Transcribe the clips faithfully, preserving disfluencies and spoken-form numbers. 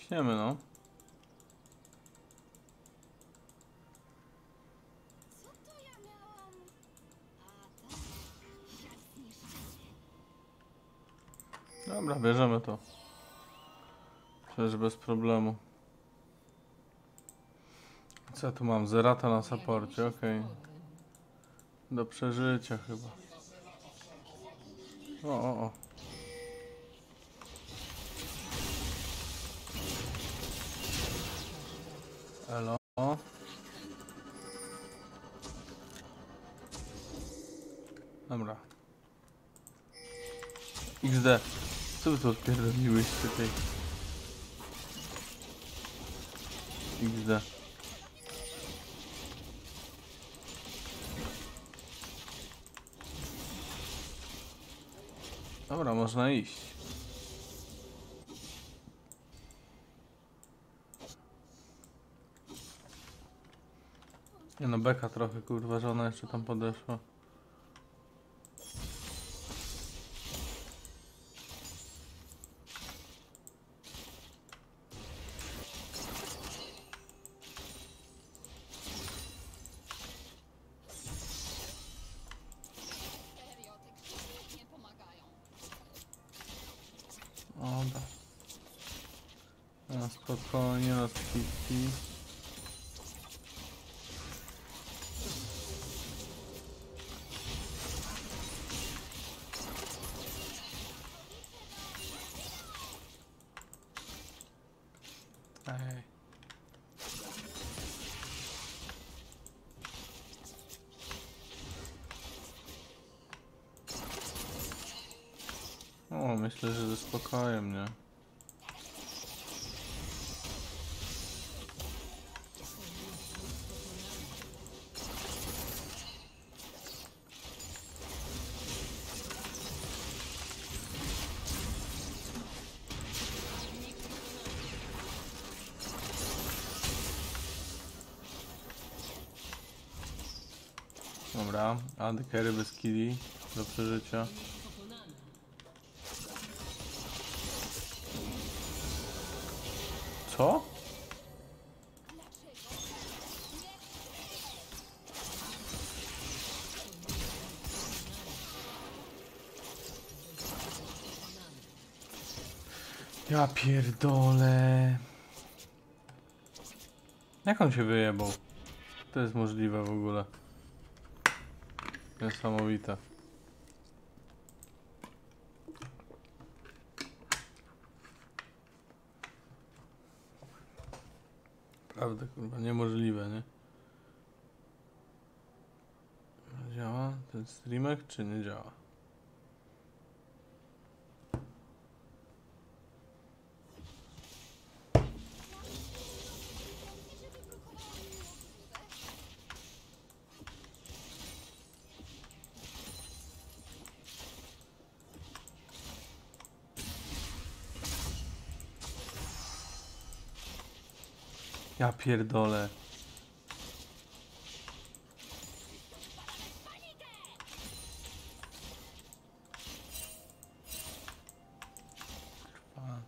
ciśniemy, no. Dobra, bierzemy to. Przecież bez problemu. Co ja tu mam? Zerata na saporcie, okej. Okay. Do przeżycia chyba. O, o, o. Elo. Dobra. iks de. Co wy tu odpierdoliłyście tej? iks de. Dobra, można iść. Nie no, beka trochę, kurwa, że ona jeszcze tam podeszła. Dobra. No, spokojnie, na skipki. Ej. O, myślę, że ze spokojem, nie? Dobra, AD carry bez killi do przeżycia. Co? Ja pierdolę. Jak on się wyjebał? To jest możliwe w ogóle. Niesamowite. Prawda, kurwa, niemożliwe, nie? Działa ten streamek, czy nie działa? Ja pierdolę. Trwa.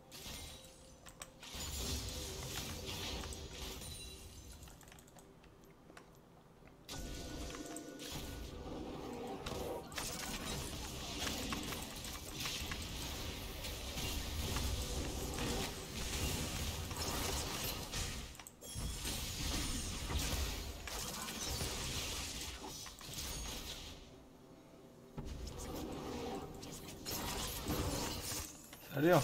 Serio?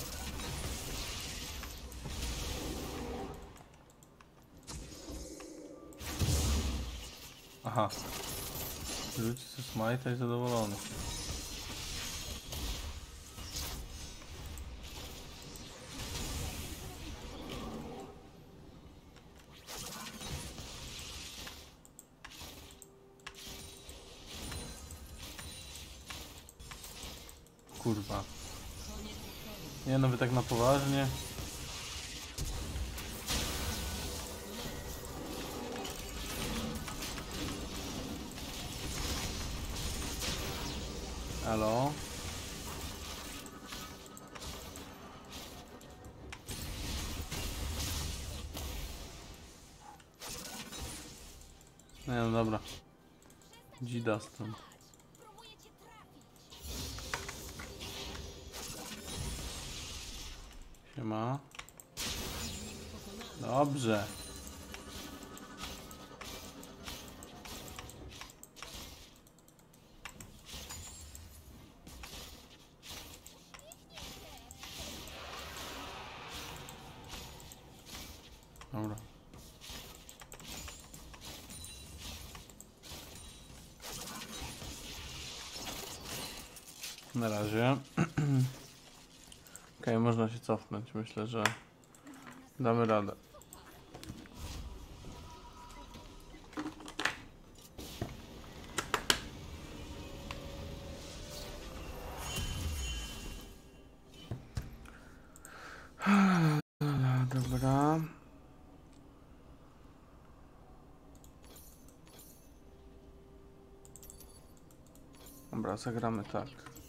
Aha. Rzuci sobie smite i zadowolony. Kurwa. Nie no, wy tak na poważnie. Halo? Nie no dobra. Dzida stąd. Siema. Dobrze. Dobra. Na razie. Okej, można się cofnąć. Myślę, że damy radę. Dobra. Dobra, zagramy tak.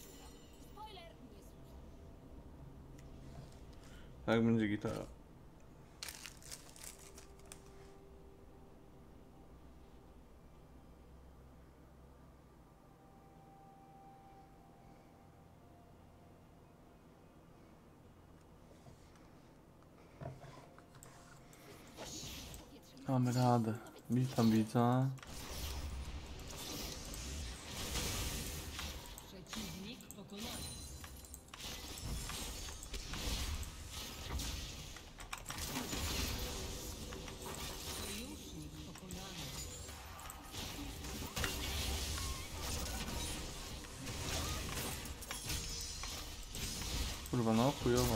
Tak będzie gitara. Mamy radę. Witam widza. Przeciwnik pokonany. Sojusznik pokonany. Kurwa, no chujowo.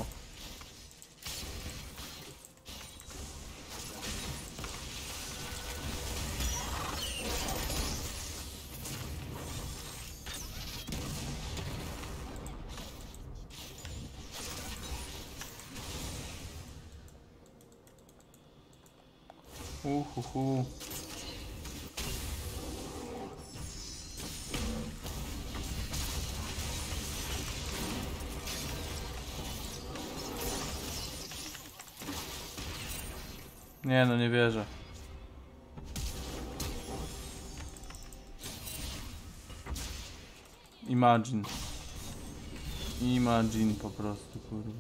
Uhuhu. Nie no, nie wierzę. Imagine. Imagine po prostu, kurwa.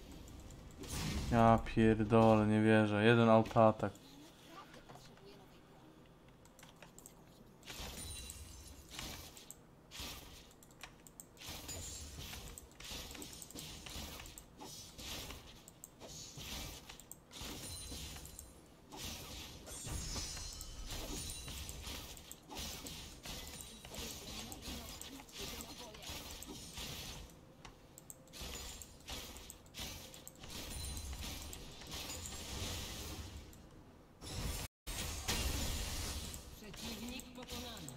Ja pierdolę, nie wierzę. Jeden autoatak. Przeciwnik pokonany.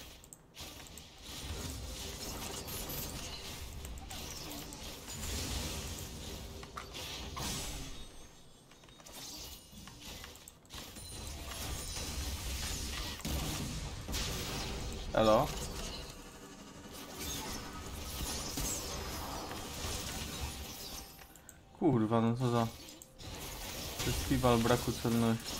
Elo? Kurwa, no co za... Festiwal braku celności.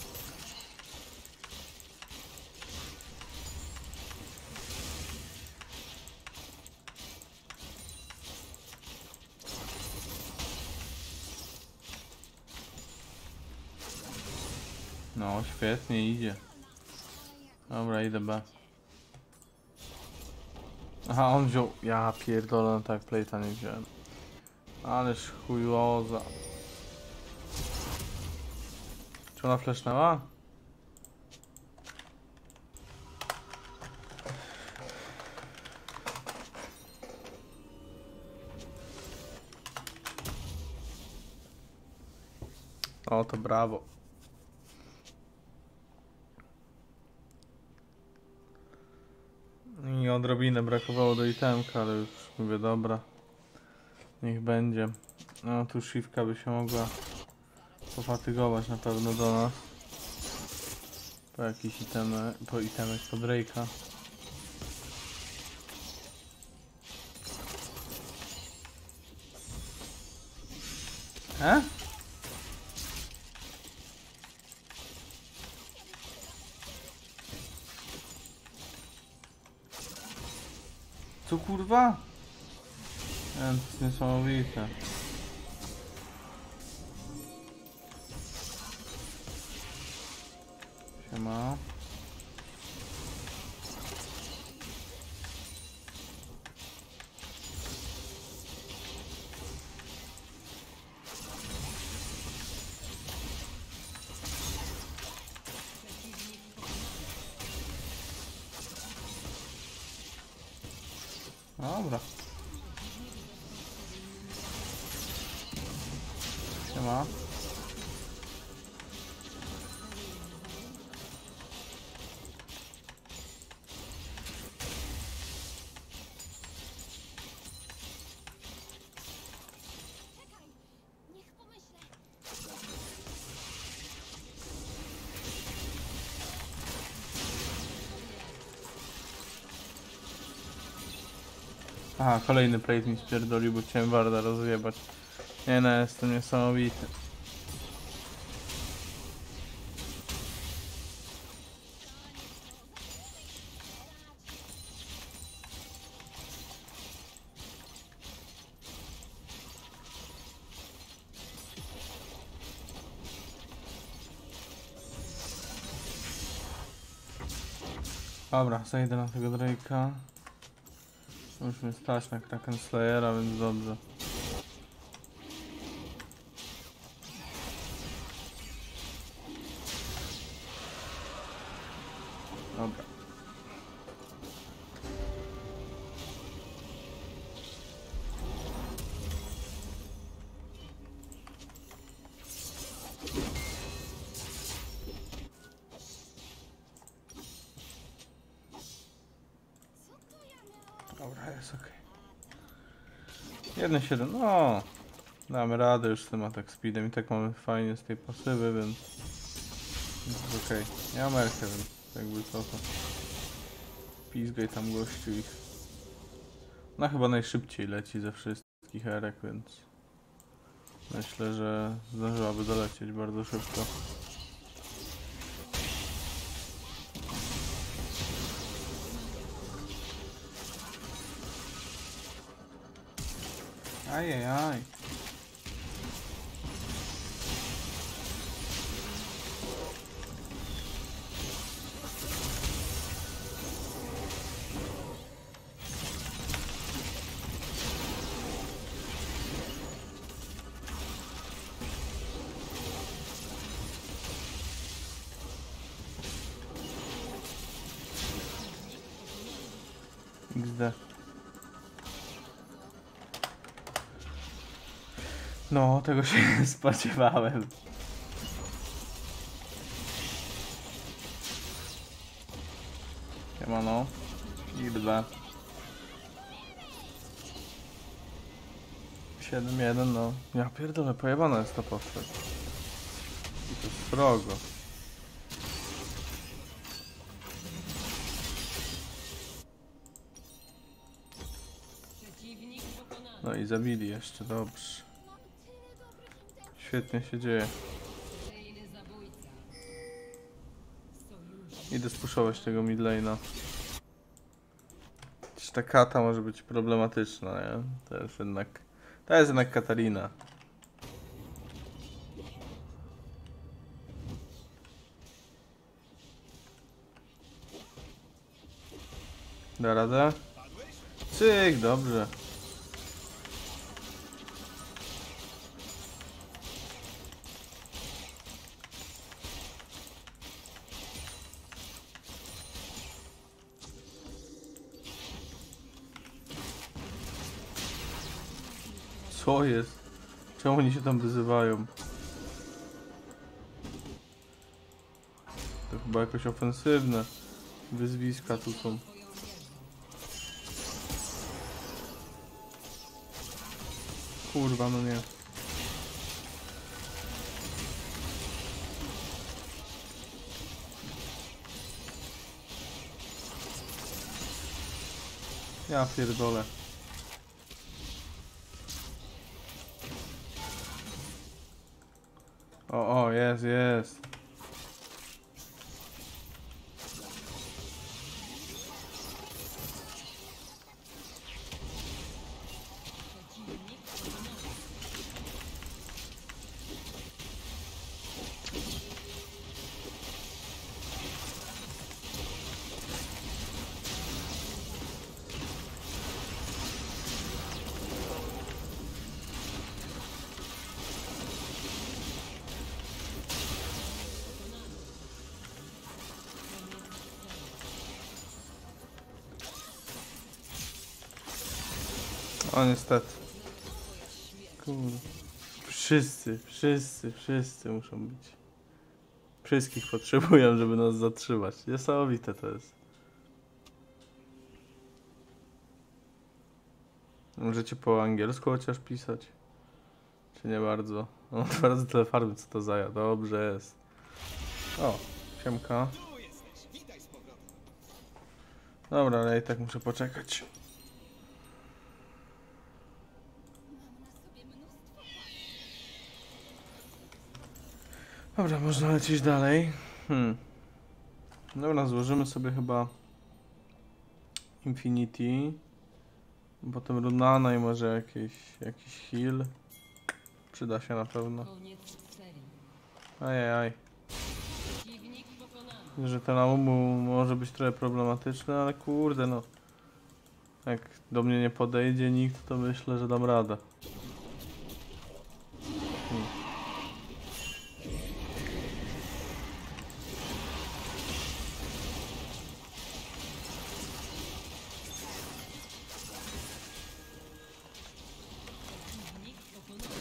No, świetnie idzie. Dobra, idę B. Aha, on wziął... Ja pierdolę, no tak, plate'a nie wziąłem. Ależ chujoza. Czy ona flashnęła? O, to brawo. I odrobinę brakowało do itemka, ale już mówię, dobra. Niech będzie. No tu Shivka by się mogła pofatygować na pewno do nas. Po jakiś itemy, po itemek po Drake'a. E? Co kurwa? Nie, to jest niesamowite. Siema. Dobra. Siema. Niech pomyślę. Aha, kolejny plate mi spierdolił, bo chciałem Warda rozjebać. Nie no, jestem niesamowity. Dobra, zejdę na tego Drake'a. Musimy stać na Kraken Slayera, więc dobrze. Dobra. Dobra, jest ok. jeden siedem, no. Damy radę już z tym atak speedem i tak mamy fajnie z tej pasywy, więc jest okej. Okay. Ja mam Erkę, więc jakby co to. Pizgaj tam gościu ich. No chyba najszybciej leci ze wszystkich Erek, więc myślę, że zdążyłaby dolecieć bardzo szybko. Ajajaj. iks de. No, tego się nie spodziewałem. Siemano. I dwa. siedem jeden, no. Ja pierdolę, pojebana jest ta postać. I to jest srogo. Przeciwnik pokonany. No i zabili jeszcze, dobrze. Mam tyle dobrych intencji. Świetnie się dzieje. Kolejny zabójca. Sojusz. Idę spuszować tego midlane'a. Czy ta kata może być problematyczna, nie? To jest jednak... To jest jednak Katarina. Da radę? Cyk, dobrze. Co jest? Czemu oni się tam wyzywają? To chyba jakoś ofensywne wyzwiska tu są. Twoją wieżę. Kurwa, no nie. Ja pierdolę. O, o, jest, jest. O niestety. Kurde. Wszyscy, wszyscy, wszyscy muszą być. Wszystkich potrzebują, żeby nas zatrzymać. Niesamowite to jest. Możecie po angielsku chociaż pisać? Czy nie bardzo? O, dwa razy tyle farby, co to za ja. Dobrze jest. O, siemka. Dobra, ale i tak muszę poczekać. Dobra, można lecieć dalej. Hmm. Dobra, złożymy sobie chyba Infinity. Potem Runana i może jakiś, jakiś heal. Przyda się na pewno. Koniec serii. Ajajaj. Przeciwnik pokonany. Że ten Amumu może być trochę problematyczny, ale kurde no. Jak do mnie nie podejdzie nikt, to myślę, że dam radę. Hmm. Przeciwnik pokonany.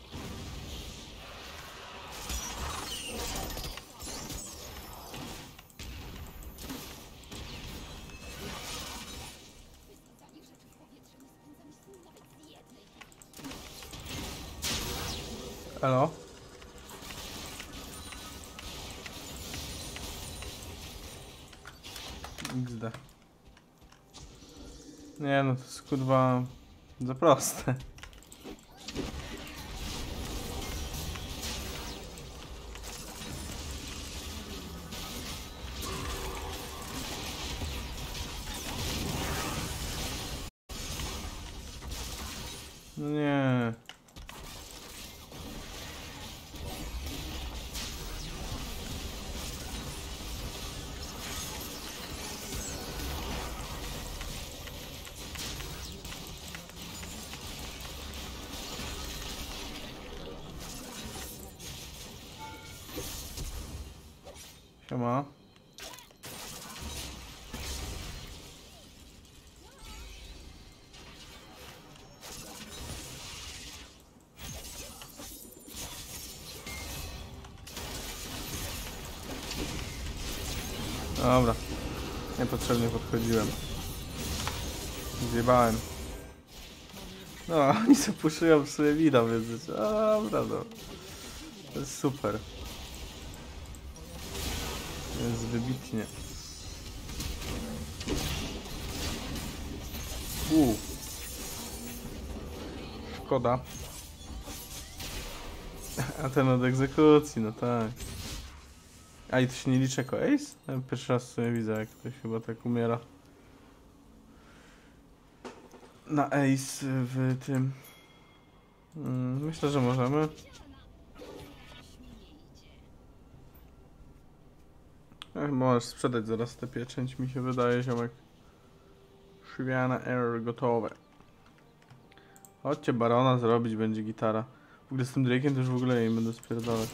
Wysadzanie rzeczy w powietrze nie spędzam z nim nawet z jednej. Elo? iks de. Nie no, to jest kurwa za proste. No nie. Siema. Dobra. Niepotrzebnie podchodziłem. Zjebałem. No, oni se puszują w sobie mida, więc... Dobra, no. To jest super. Jest wybitnie. Uuu. Szkoda. A ten od egzekucji, no tak. A i to się nie liczy jako ace? Ja pierwszy raz sobie widzę, jak ktoś chyba tak umiera. Na ace w tym. Mm, myślę, że możemy. Ech, możesz sprzedać zaraz tę pieczęć, mi się wydaje, ziomek. Szywiana error gotowe. Chodźcie barona zrobić, będzie gitara. W ogóle z tym Drake'iem to już w ogóle nie będę spierdalać.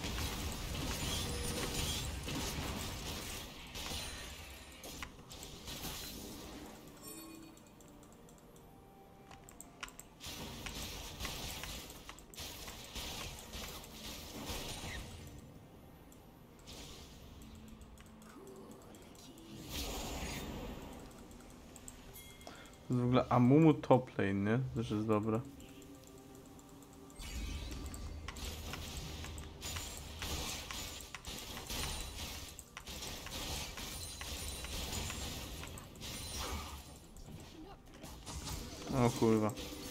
To jest w ogóle Amumu top lane, nie? Też jest dobre. O kurwa.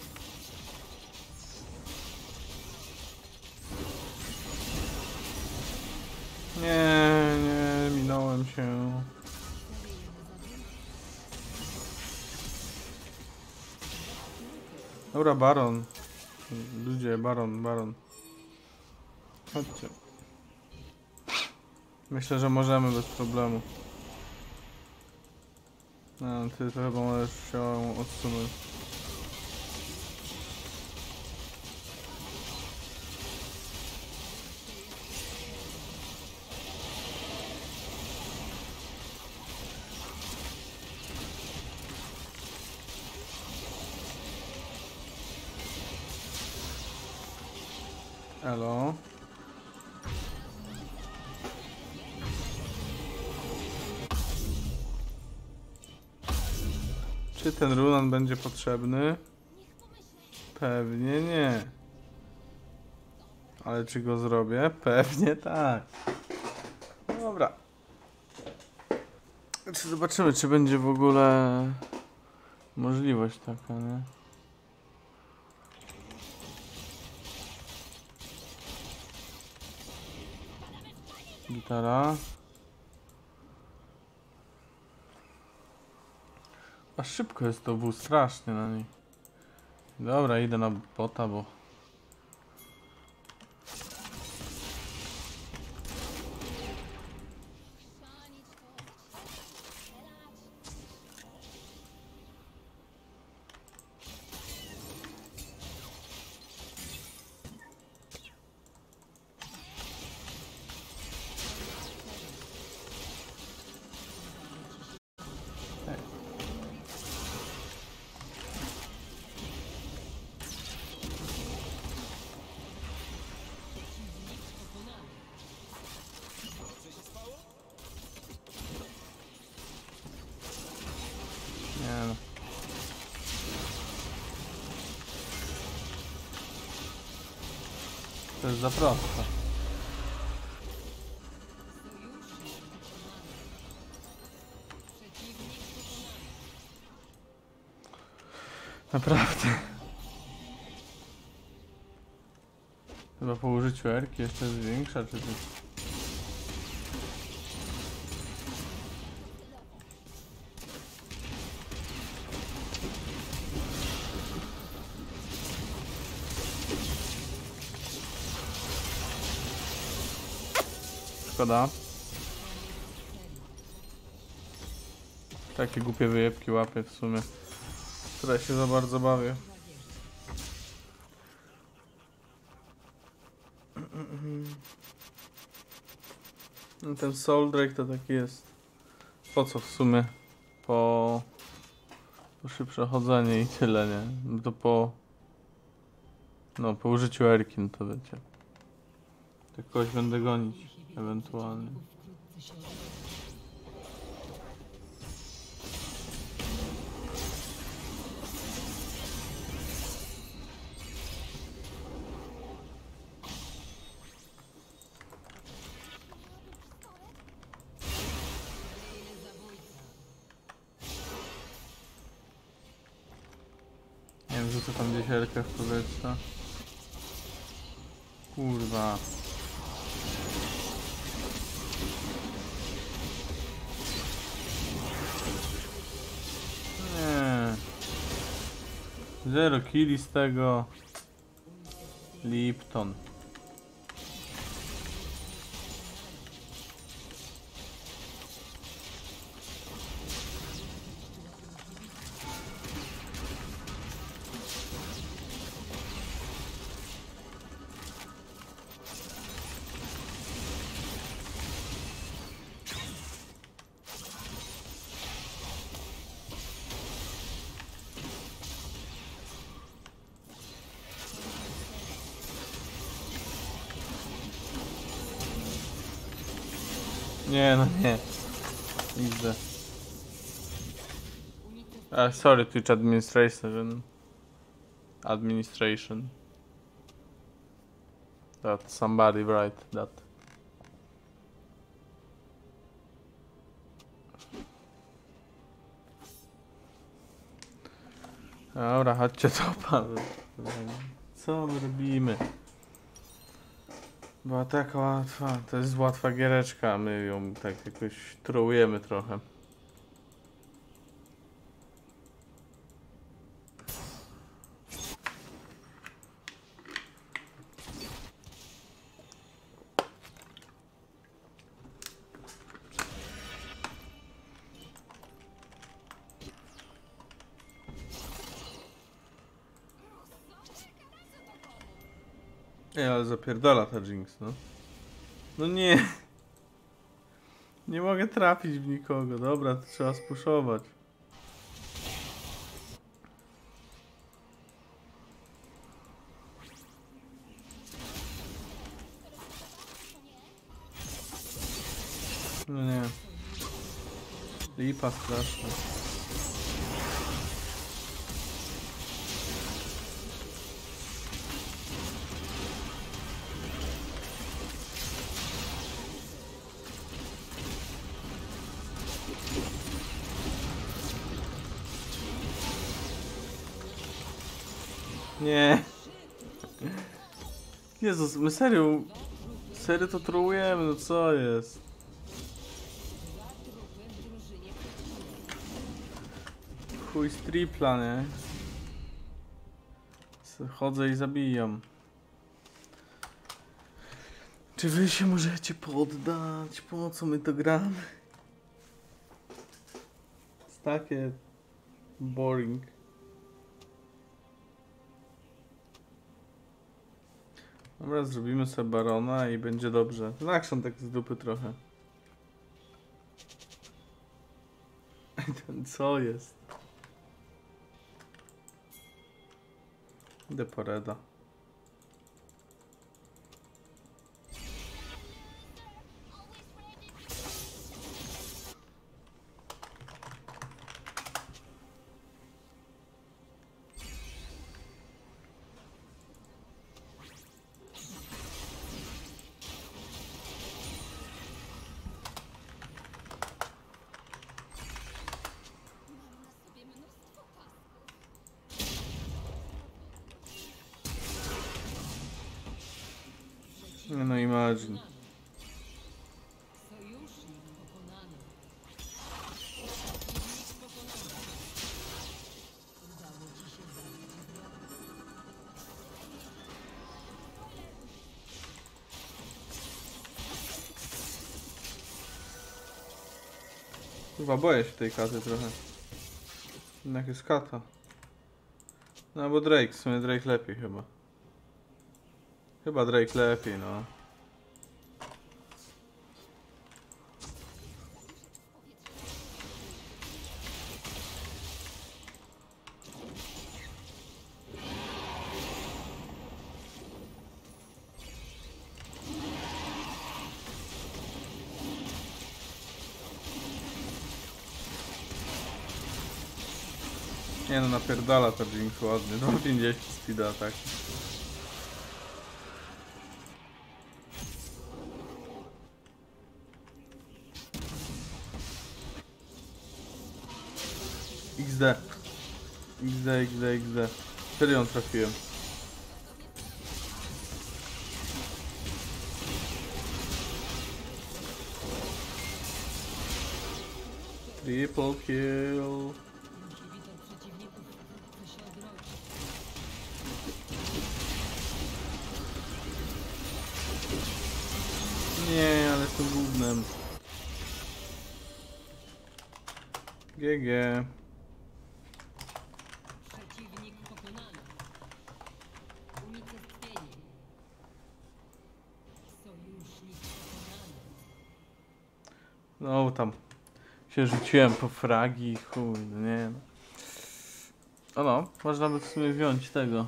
Nie, nie, minąłem się. Dobra, baron. Ludzie, baron, baron. Chodźcie. Myślę, że możemy bez problemu. No, ty to chyba możesz się odsunąć. Elo. Czy ten runan będzie potrzebny? Pewnie nie. Ale czy go zrobię? Pewnie tak. Dobra. Czy zobaczymy, czy będzie w ogóle możliwość taka, nie? Gitara. A szybko jest to wóz, strasznie na niej. Dobra, idę na bota, bo... Nie no. To jest za proste. Naprawdę. Chyba po użyciu erki jeszcze jest większa, czy coś? Szkoda. Takie głupie wyjebki łapię w sumie, które się za bardzo bawię. No ten Soul Drake to taki jest. Po co w sumie? Po... po szybsze chodzenie i tyle, nie? No to po... no po użyciu erki, no to wiecie. Tak kogoś będę gonić, ewentualnie. Nie wiem, rzucę tam gdzieś erkę w powietrze. Kurwa. Nie. Zero killi z tego. Lipton. Nie, no nie. Widzę. Uh, sorry, Twitch administration. Administration. That somebody write that. Dobra, chodźcie to panu. Co my robimy? Była taka łatwa, to jest łatwa giereczka, a my ją tak jakoś trołujemy trochę. Nie, ale zapierdala ta Jinx, no. No nie. Nie mogę trafić w nikogo. Dobra, to trzeba spuszować. lipa straszna. Nie. Jezus, my serio, serio to trolujemy, no co jest? Chuj z tripla, nie? Chodzę i zabijam. Czy wy się możecie poddać? Po co my to gramy? Jest takie boring. Dobra, zrobimy sobie barona i będzie dobrze. Ten action tak z dupy trochę. Co jest? Idę po reda. Nie no, imagine. Sojusznik pokonany. Przeciwnik pokonany. Udało ci się zabić wroga. Chyba boję się tej katy trochę. Jednak jest kata. No bo Drake, w sumie Drake lepiej chyba. Chyba Drake lepiej, no. Nie no, napierdala to Jinx ładnie. dwa pięćdziesiąt speeda atak. X D. X D, X D, X D. Serio ją trafiłem. Triple kill. Inhibitor przeciwników chce się odrodzić. Nie, ale to gównem. G G. Przeciwnik pokonany. Unicestwienie. Sojusznik pokonany. No tam się rzuciłem po fragi, chuj, no nie no. O no, można by w sumie wziąć tego.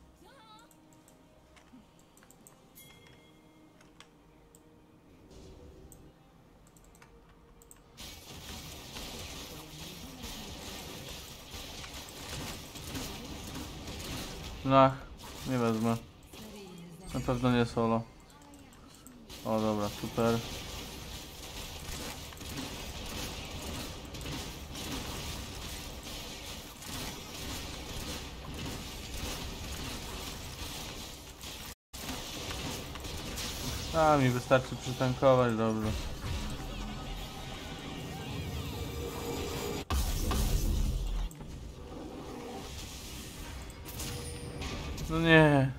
No, nie wezmę. Seryjny Na pewno nie solo. O dobra, super. A, mi wystarczy przytankować, dobrze. No nie.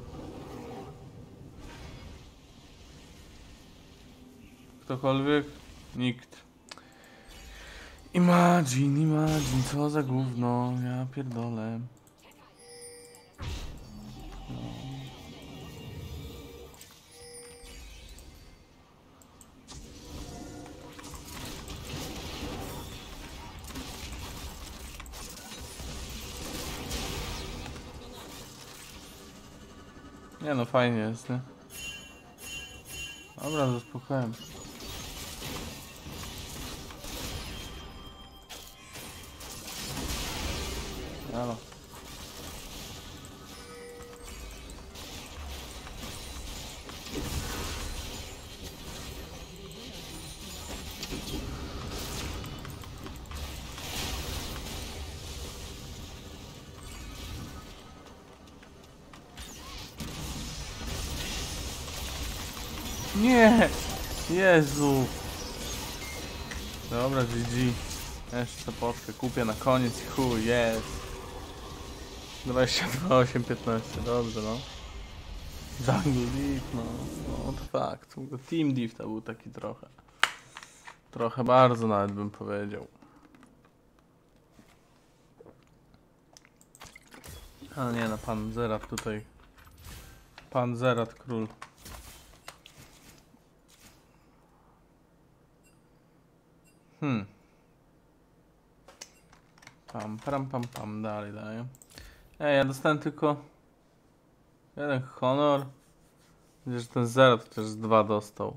Ktokolwiek? Nikt. Imagine, imagine, co za gówno, ja pierdolę. Nie no, fajnie jest, nie? Dobra, zaspokojam. Elo. Nie! Jezu! Dobra, G G. Jeszcze potkę kupię na koniec i chuj, jest. dwadzieścia dwa, osiem, piętnaście, dobrze no. Jungle Div, no, no to fakt. Team Div to był taki trochę. Trochę bardzo nawet bym powiedział. Ale nie no, pan Zerat tutaj. Pan Zerat król. Hmm. Pam, pam, pam, pam, dalej, daję. Ej, ja dostałem tylko jeden honor. Widzę, że ten Zerat chociaż dwa dostał.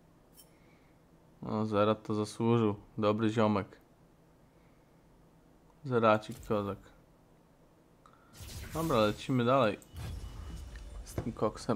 No, Zerat to zasłużył. Dobry ziomek. Zeracik, kozak. Dobra, lecimy dalej. Z tym koksem.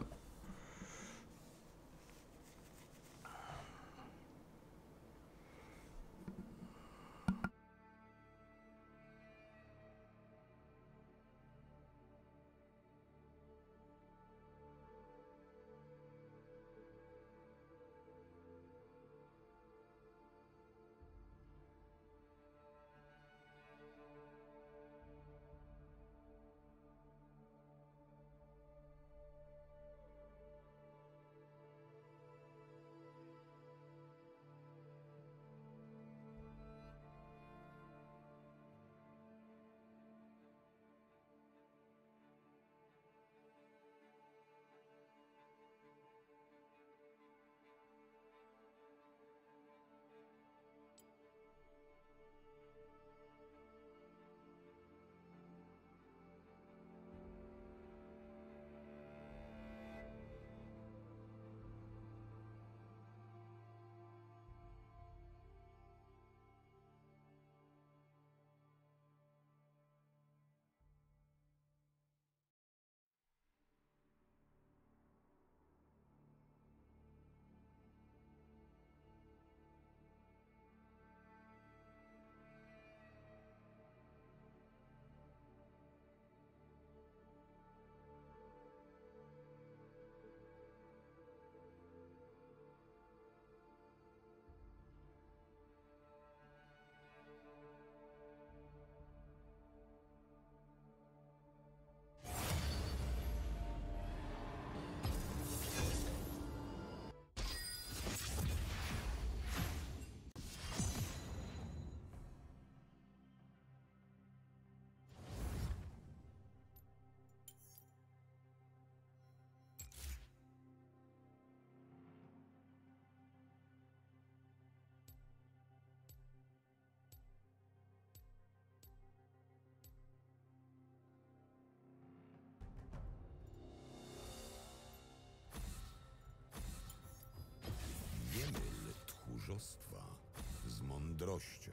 Tchórzostwa z mądrością.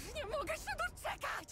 Już nie mogę się doczekać!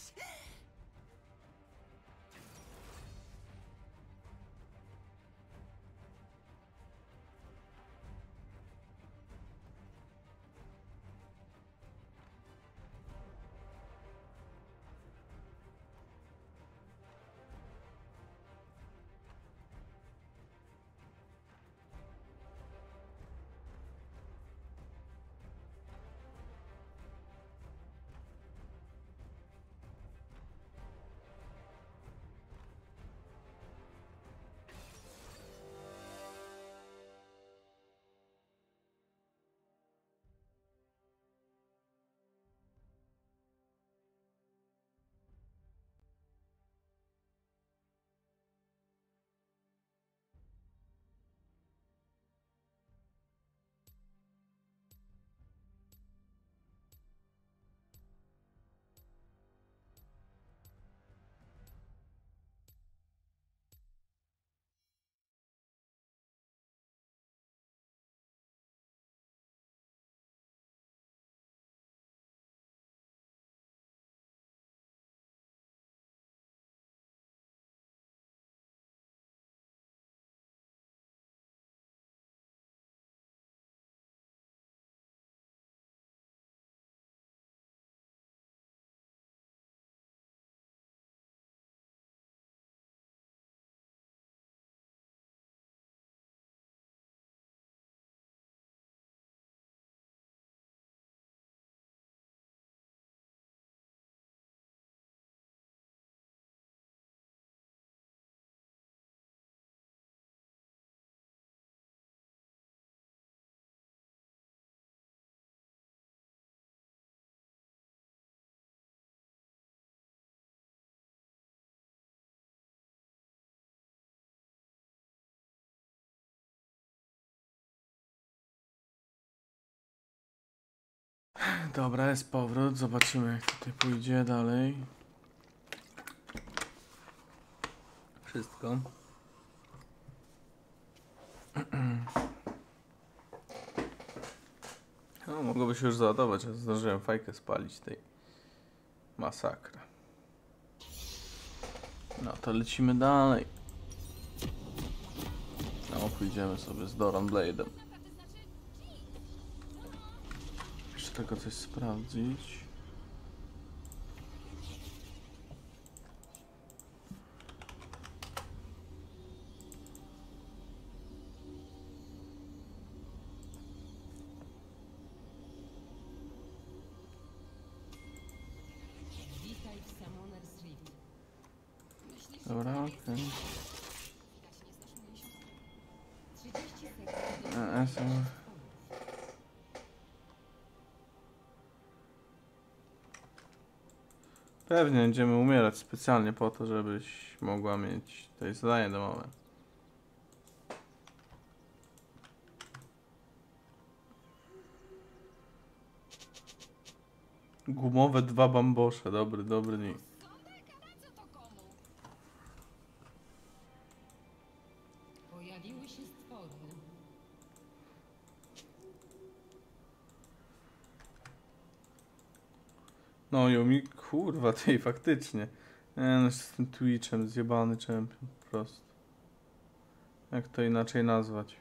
Dobra, jest powrót. Zobaczymy, jak tutaj pójdzie dalej. Wszystko. No, mogłoby się już załadować, a zdążyłem fajkę spalić tej. Masakra. No to lecimy dalej. No, pójdziemy sobie z Doran Blade'em. Jeszcze tego coś sprawdzić. Witaj w Summoner's Rift. Dobra, okej. trzydzieści sekund. Okay. Pewnie będziemy umierać specjalnie po to, żebyś mogła mieć tutaj zadanie domowe. Gumowe dwa bambosze, dobry, dobry nick. Pojawiły się stwory. No Yumi, kurwa, tej faktycznie. Nie no, z tym Twitchem zjebany champion, po prostu. Jak to inaczej nazwać?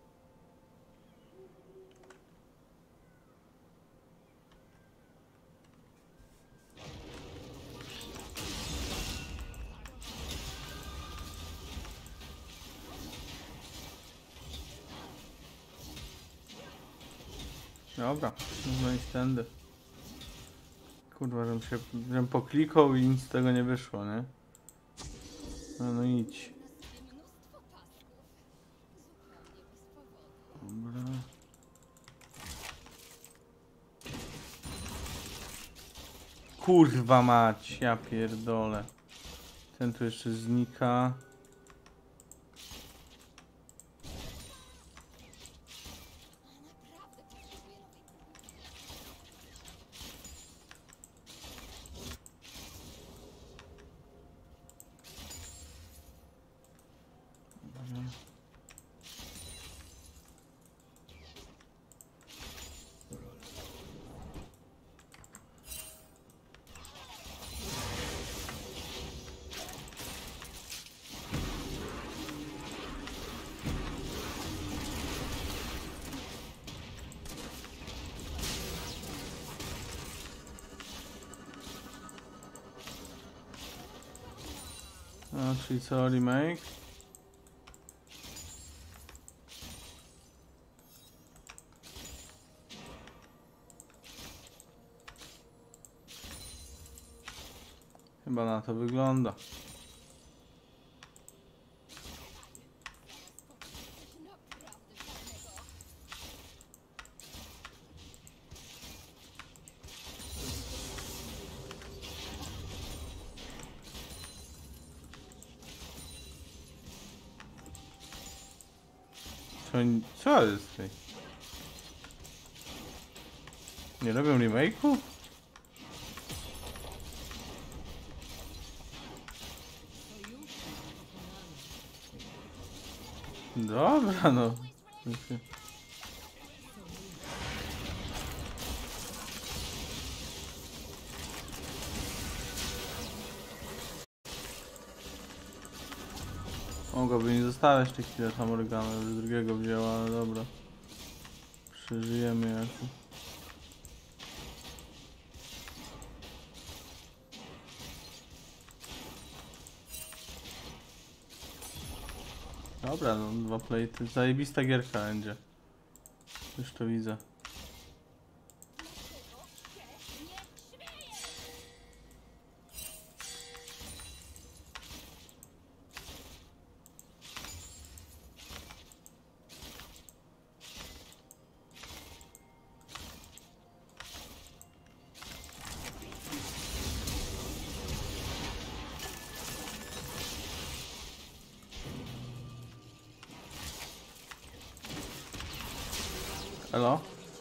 Dobra, można iść tędy. Kurwa, żebym się żebym poklikał i nic z tego nie wyszło, nie? No, no idź. Mnóstwo pasków. Zupełnie bez powodu. Dobra. Kurwa mać, ja pierdolę. Ten tu jeszcze znika. Naprawdę potrzebuję nowej No, czyli co, remake? Chyba na to wygląda. Coś naprawdę fajnego. Co, oni- co jest tutaj? Nie robią remake'u? Dobra, no. Mogłaby nie zostawiać tych chwilę tam organu, już drugiego wzięła, ale dobra. Przeżyjemy jako. Dobra, no dwa plate. Zajebista gierka będzie. Już to widzę. Elo?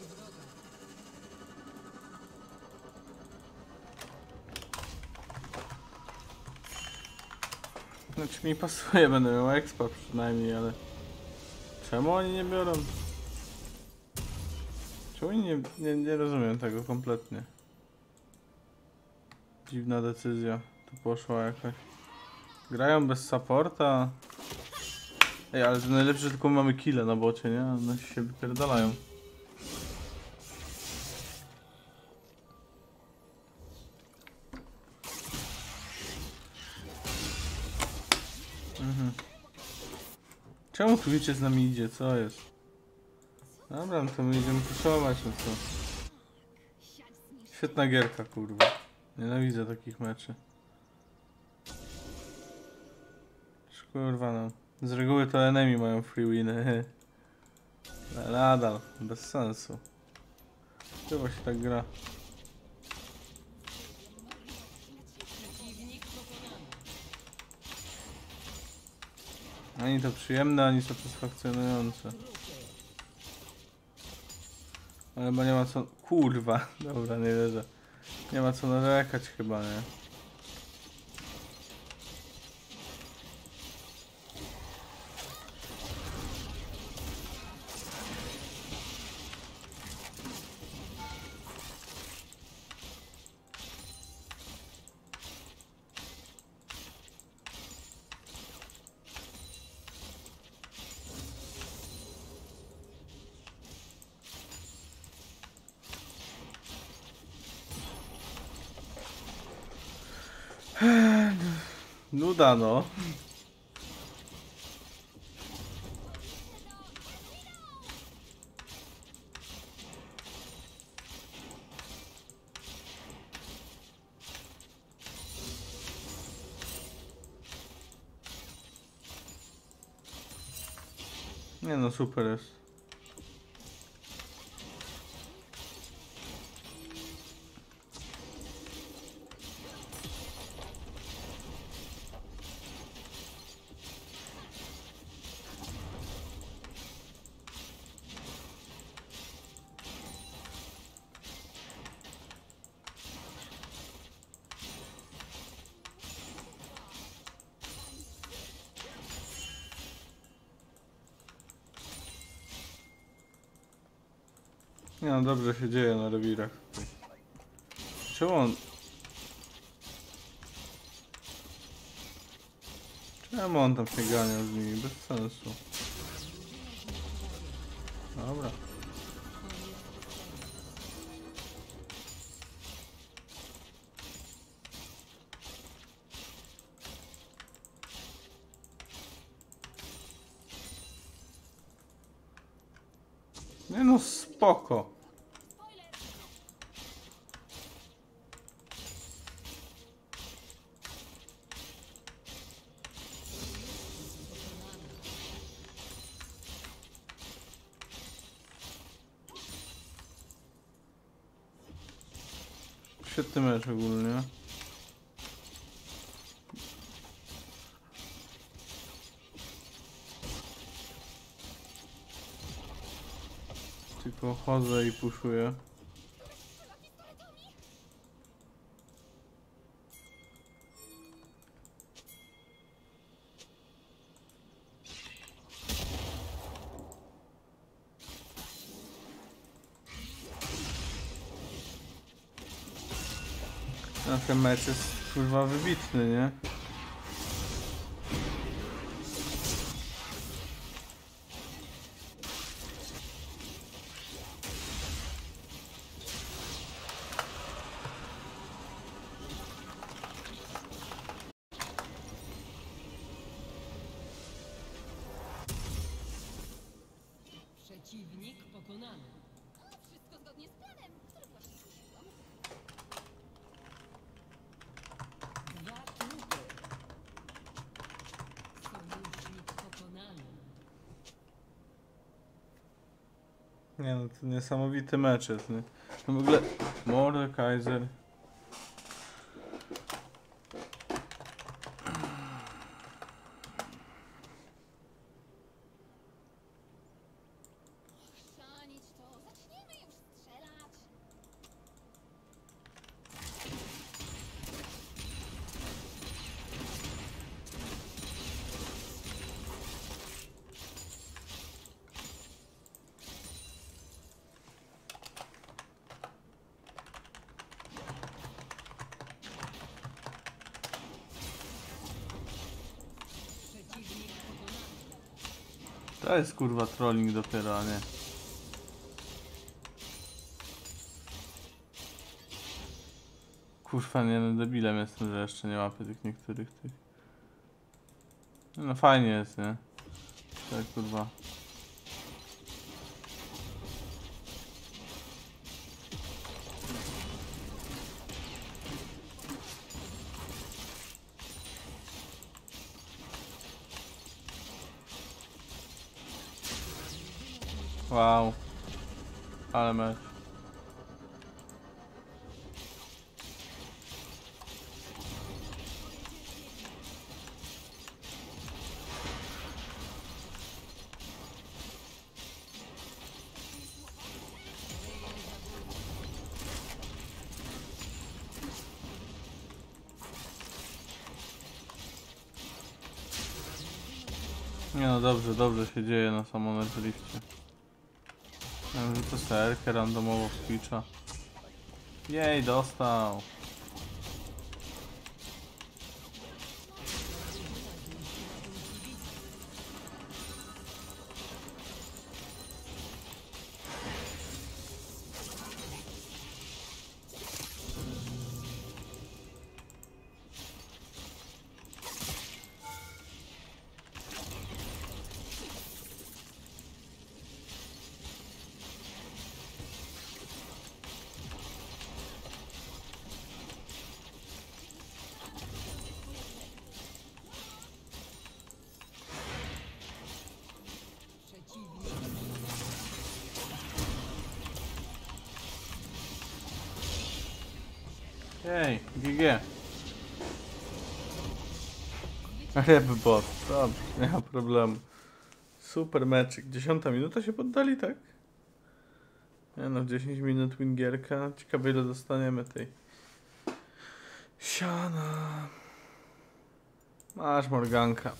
Znaczy mi pasuje, będę miał expa przynajmniej, ale... Czemu oni nie biorą? Czemu oni nie, nie, nie rozumiem tego kompletnie. Dziwna decyzja tu poszła jakaś. Grają bez supporta. Ej, ale to najlepsze, że tylko mamy kile na bocie, nie? One się wypierdalają. Mhm. Czemu tu wiecie z nami idzie? Co jest? Dobra, no to my idziemy puszować, no co? Świetna gierka, kurwa. Nienawidzę takich meczy. Kurwa no. Z reguły to enemy mają free winy. Ale nadal, bez sensu. Chyba się tak gra. Przeciwnik pokonany. Ani to przyjemne, ani satysfakcjonujące. Ale chyba nie ma co... Kurwa, dobra, nie wierzę. Nie ma co narzekać chyba, nie? Nuda no. Nie no, super jest. Nie no, dobrze się dzieje na rewirach. Czemu on... Czemu on tam się ganiał z nimi? Bez sensu. Dobra. Nie no, spoko. Świetny mecz ogólnie. Tylko chodzę i puszuję. No ten mecz jest kurwa wybitny, nie? Przeciwnik pokonany. Wszystko zgodnie z planem, który właśnie zgłosiłam. Dwa trupy. Sojusznik pokonany. Nie no, to niesamowity mecz jest, nie? No w ogóle Mordekaiser. Chrzanić to, zacznijmy już strzelać. Przeciwnik pokonany. To jest kurwa trolling dopiero, a nie. Kurwa, nie no, debilem jestem, że jeszcze nie łapię tych niektórych tych. No fajnie jest, nie? Tak kurwa. Wow. Ale mecz. Nie no, dobrze, dobrze się dzieje na Summoner Drifcie. Ja wiem, że to serkę randomowo w Twitcha. Jej, dostał. Przeciwnik Jej, G G. Rebot, dobrze, nie ma problemu. Super meczyk, dziesiąta minuta się poddali, tak? Nie no, dziesięć minut wingierka. Ciekawe ile dostaniemy tej siana. Masz Morganka.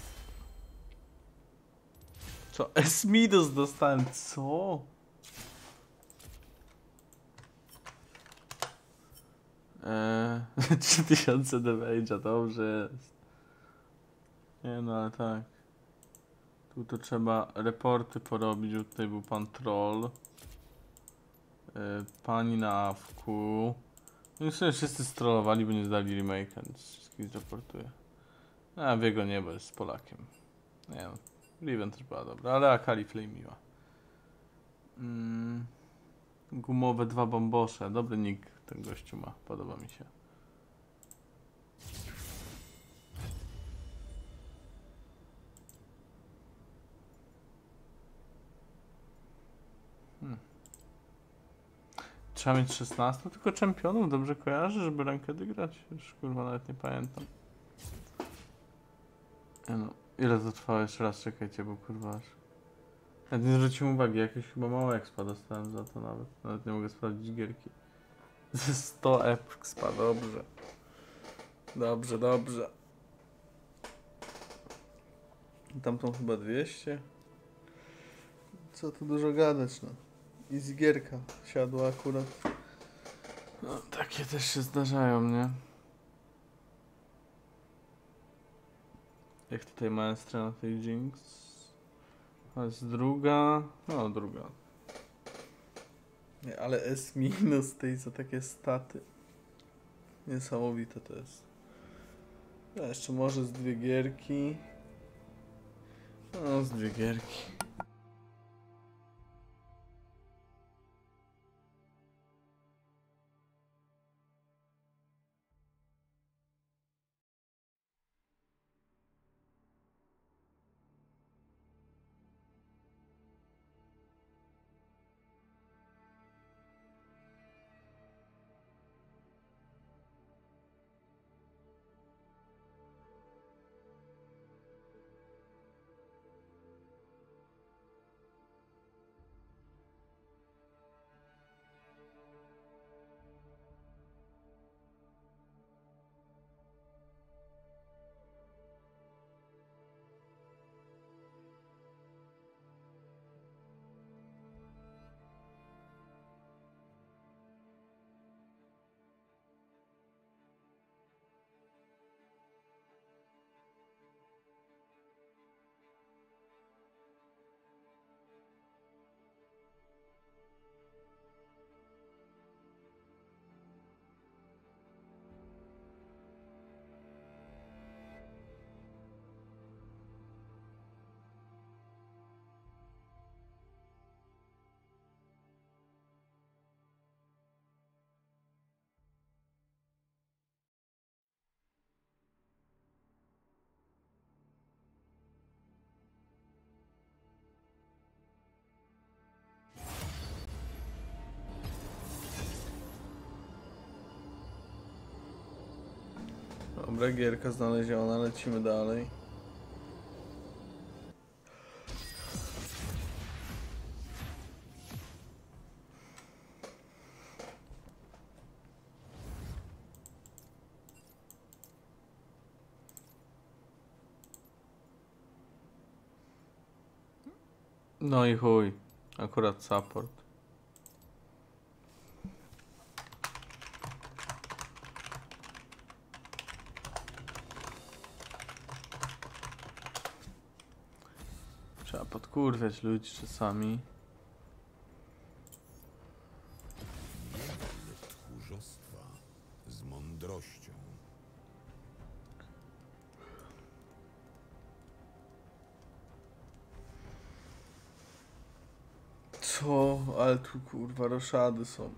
Co? Esmidos dostałem, co? Eee, trzy tysiące damage'a, dobrze jest. Nie no, ale tak. Tu to trzeba reporty porobić, bo tutaj był pan troll. Yy, pani na awku. No i w sumie wszyscy strollowali, bo nie zdali remake'a, więc wszystkich zreportuję. A w jego niebo jest z Polakiem. Nie no, Riven też była dobra, ale Akali Flame miła. Gumowe dwa bambosze. Dobry nick ten gościu ma. Podoba mi się. Hmm. Trzeba mieć szesnaście tylko czempionów, dobrze kojarzę, żeby rankedy grać? Już kurwa nawet nie pamiętam. Nie no, ile to trwało jeszcze raz? Czekajcie, bo kurwa aż... Nawet nie zwróciłem uwagi, jakieś chyba mało expa dostałem za to nawet. Nawet nie mogę sprawdzić gierki. Ze sto expa, dobrze. Dobrze, dobrze. Tamtą chyba dwieście. Co tu dużo gadać, no. Easy gierka siadła akurat. No, takie też się zdarzają, nie? Jak tutaj maestra na tej Jinx? To jest druga. No, druga. Nie, ale S minus tej za takie staty. Niesamowite to jest. No, jeszcze może z dwie gierki. No, z dwie gierki. Dobra, gierka znaleziona, lecimy dalej. No i chuj, akurat support. Trzeba podkurwiać ludzi czasami. Tchórzostwa z mądrością. Co? Ale tu kurwa roszady są.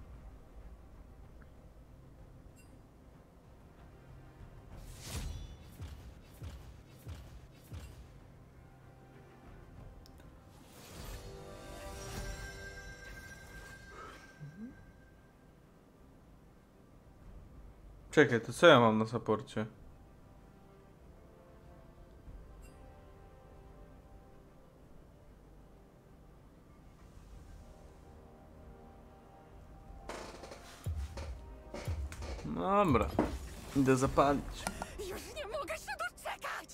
Czekaj, to co ja mam na saporcie? Dobra, idę zapalić. Już nie mogę się doczekać!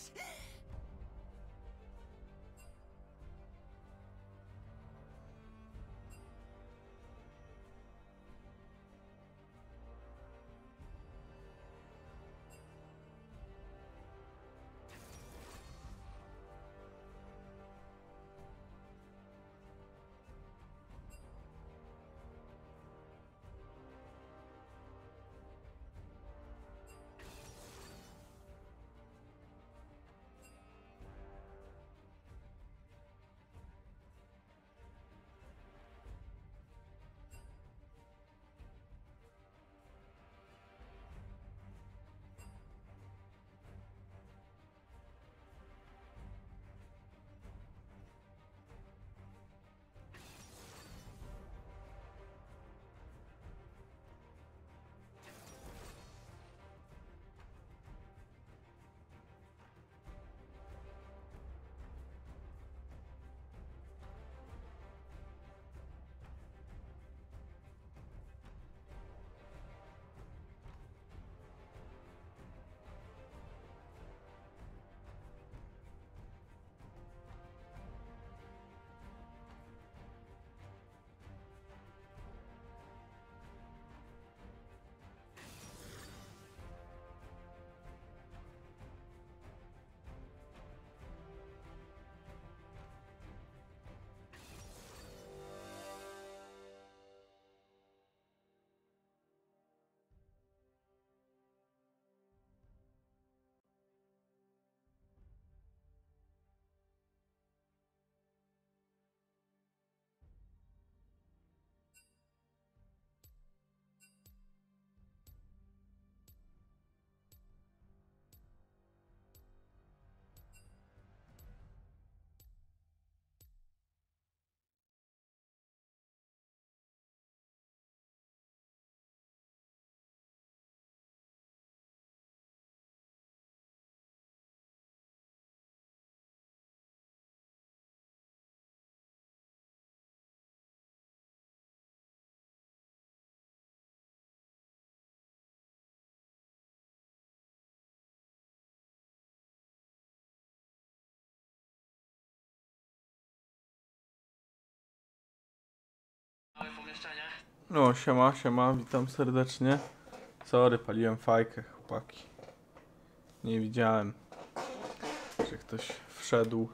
No, siema, siema, witam serdecznie. Sorry, paliłem fajkę, chłopaki. Nie widziałem, że ktoś wszedł.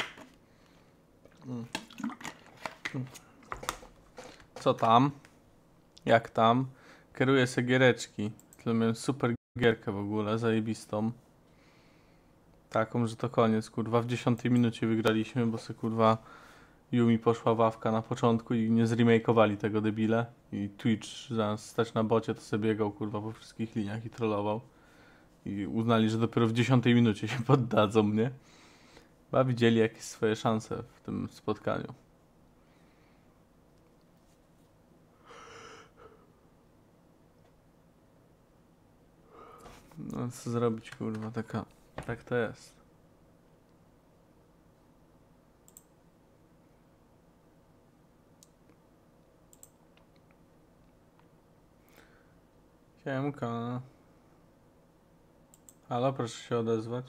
Mm. Mm. Co tam? Jak tam? Kieruję sobie giereczki. Tyle miałem super gierkę w ogóle, zajebistą. Taką, że to koniec, kurwa. W dziesiątej minucie wygraliśmy, bo se kurwa Yumi poszła ławka na początku i nie zremakeowali tego debile. I Twitch zamiast stać na bocie, to sobie biegał kurwa po wszystkich liniach i trollował. I uznali, że dopiero w dziesiątej minucie się poddadzą mnie. Chyba widzieli jakieś swoje szanse w tym spotkaniu. No co zrobić, kurwa, taka, tak to jest. Siemka. Halo, proszę się odezwać.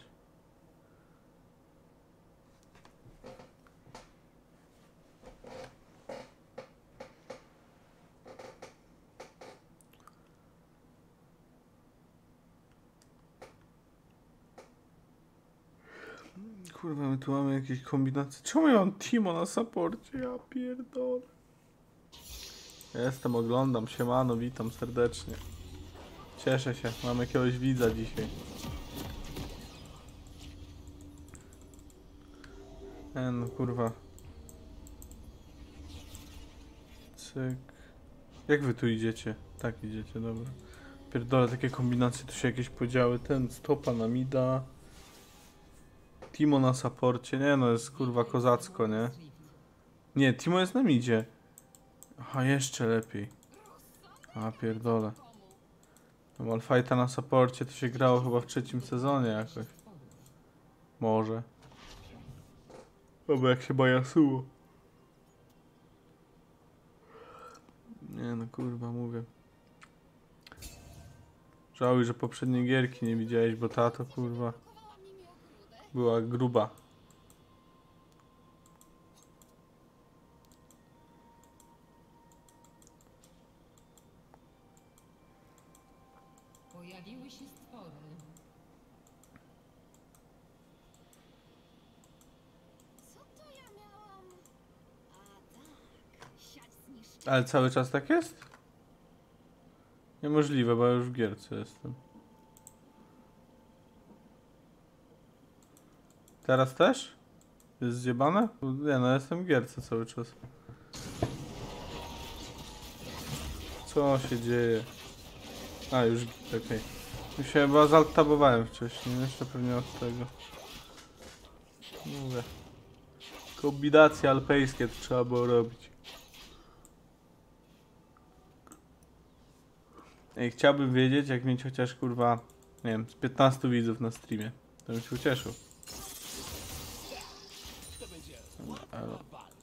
Kurwa, my tu mamy jakieś kombinacje. Czemu ja mam Timo na supporcie? Ja pierdolę. Jestem, oglądam. Siemano, witam serdecznie. Cieszę się, mam jakiegoś widza dzisiaj. E, no kurwa. Cyk. Jak wy tu idziecie? Tak idziecie, dobra. Pierdolę, takie kombinacje, tu się jakieś podziały. Ten stopa na mida. Timo na saporcie, nie no, jest kurwa kozacko, nie? Nie, Timo jest na midzie. Aha, jeszcze lepiej. A pierdolę. No, Malfighta na saporcie to się grało chyba w trzecim sezonie jakoś. Może. Albo jak się bajasuło. Nie no, kurwa, mówię. Żałuj, że poprzedniej gierki nie widziałeś, bo ta to kurwa była gruba. Pojawiły się stwory. Co to ja miałam? A tak, siać zniszczyć. Ale cały czas tak jest? Niemożliwe, bo ja już w gierce jestem. Teraz też? Jest zjebane? Nie no, jestem w gierce cały czas. Co się dzieje? A, już okej. Okay. Mi się chyba zaltabowałem wcześniej, jeszcze pewnie od tego. Mówię. Kombinacje alpejskie to trzeba było robić. Ej, chciałbym wiedzieć, jak mieć chociaż kurwa, nie wiem, z piętnastu widzów na streamie. To bym się ucieszył. Elo.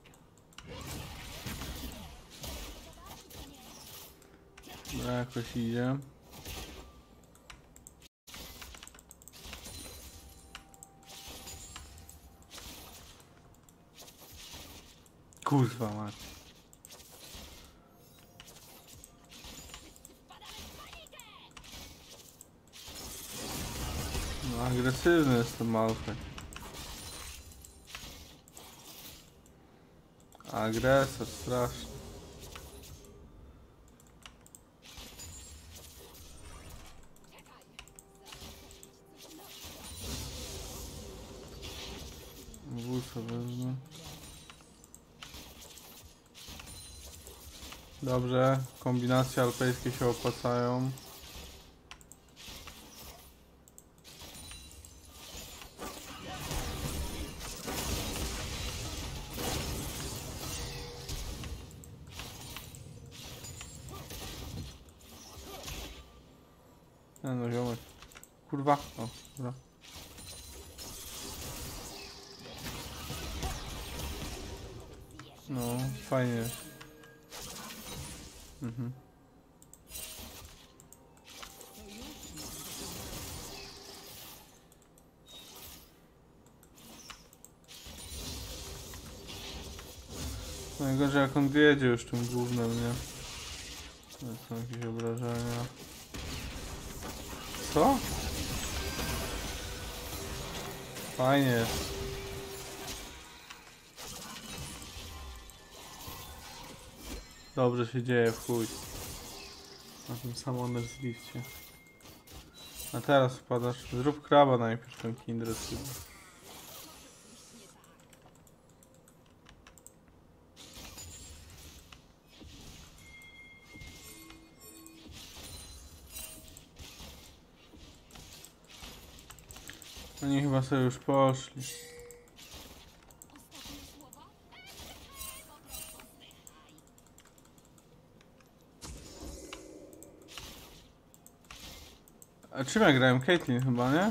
No jakoś idzie. Kurwa mać. No agresywny jest ten Malphite. Agresor straszny. Wódkę wezmę. Dobrze, kombinacje alpejskie się opłacają. Nie no, ziomek. Kurwa. O, dobra. No, fajnie. Mhm. Najgorzej jak on wiedzie już tym gównem, nie? To są jakieś obrażenia. Co? Fajnie jest. Dobrze się dzieje w chuj. Na tym samym zlifcie. A teraz wpadasz. Zrób kraba najpierw ten Kindred chyba. Oni chyba sobie już poszli. Ostatnie słowo? Po prostu zdychaj. A czym ja grałem? Caitlyn chyba, nie?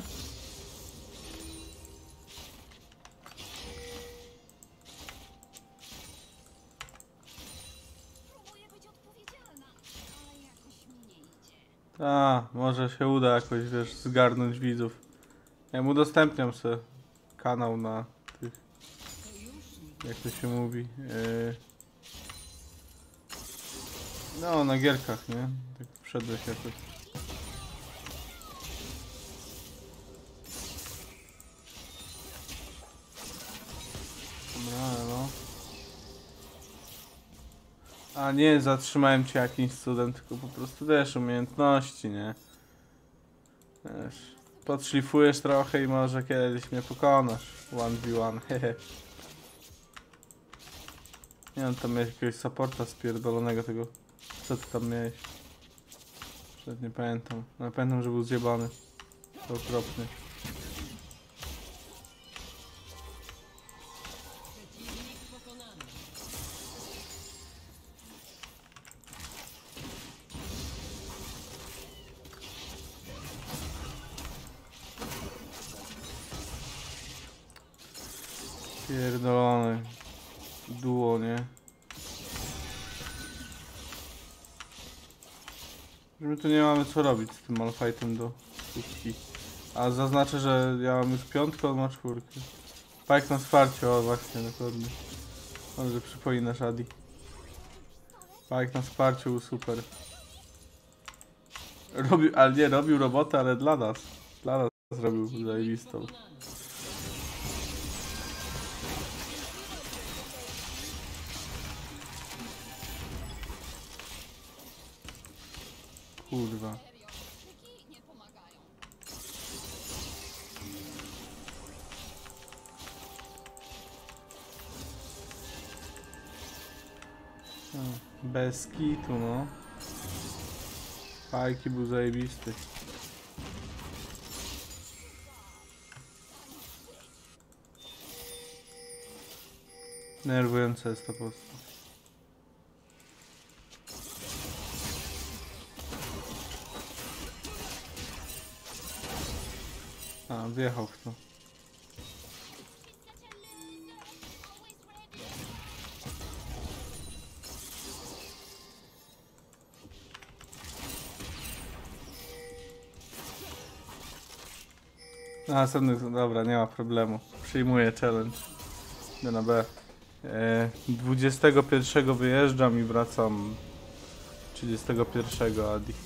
Próbuję być odpowiedzialna, ale jakoś mi nie idzie. Ta, może się uda jakoś, wiesz, zgarnąć widzów. Ja mu udostępniam se kanał na tych, jak to się mówi, yy... no na gierkach, nie? Tak wszedłeś jakoś. Dobra, no. A nie, zatrzymałem cię jakimś cudem, tylko po prostu wiesz, umiejętności, nie? Wiesz, podszlifujesz trochę i może kiedyś mnie pokonasz. jeden na jeden, hehe. Nie wiem, tam miałeś jakiegoś supporta spierdolonego tego. Co ty tam miałeś? Przed nie pamiętam. Ale pamiętam, że był zjebany. To okropny. Przeciwnik pokonany. Pierdolony. Duo, nie? Że my tu nie mamy co robić z tym Malfightem do szóstki. A zaznaczę, że ja mam już piątkę, on ma czwórkę. Pike na wsparcie, o właśnie, dokładnie. Dobrze, przypominasz, Adi. Pike na wsparciu był super. Robił, ale nie, robił robotę, ale dla nas. Dla nas zrobił zajebistą. Pokonany. Kurwa. Serio, krzyki nie pomagają. No, bez kitu, no. Pajki był zajebisty. Nerwująca jest ta postać. A, wjechał w to. Na następnych, dobra, nie ma problemu. Przyjmuję challenge. Idę na B. E, dwudziestego pierwszego wyjeżdżam i wracam trzydziestego pierwszego, Adi.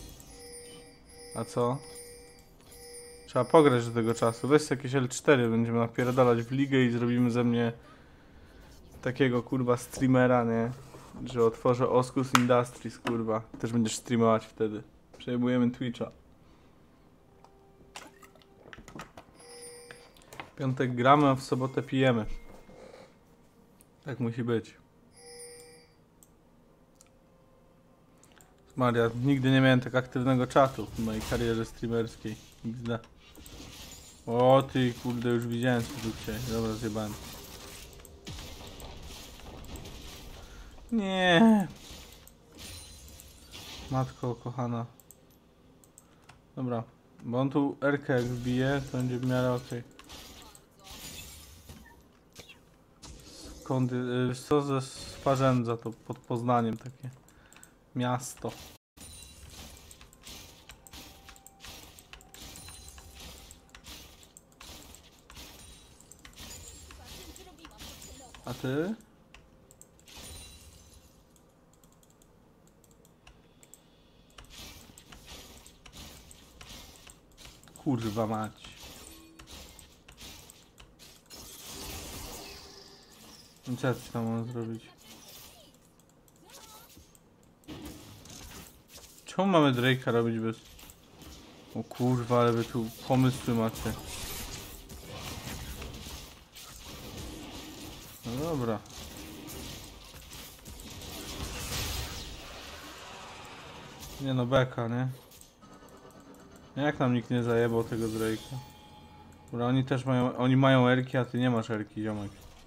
A co? Trzeba pograć do tego czasu. Weź jakieś L cztery, będziemy napierdalać w ligę i zrobimy ze mnie takiego kurwa streamera, nie? Że otworzę Oscus Industries, kurwa. Też będziesz streamować wtedy. Przejmujemy Twitcha. W piątek gramy, a w sobotę pijemy. Tak musi być. Maria, nigdy nie miałem tak aktywnego czatu w mojej karierze streamerskiej. X D. O ty kurde, już widziałem co tu dzisiaj. Dobra, zjebałem. Nie. Matko kochana. Dobra, bo on tu R-kę jak wbije, to będzie w miarę okej. Skąd, y, co ze Sparzędza, to pod Poznaniem takie miasto. A ty? kurwa mać. No co ja ci tam mam zrobić? Czemu mamy Drake'a robić bez... O kurwa, ale wy tu pomysły macie. No dobra. Nie no, beka, nie? Jak nam nikt nie zajebał tego Drake'a? Dobra, oni też mają... Oni mają erki, a ty nie masz erki, ziomek.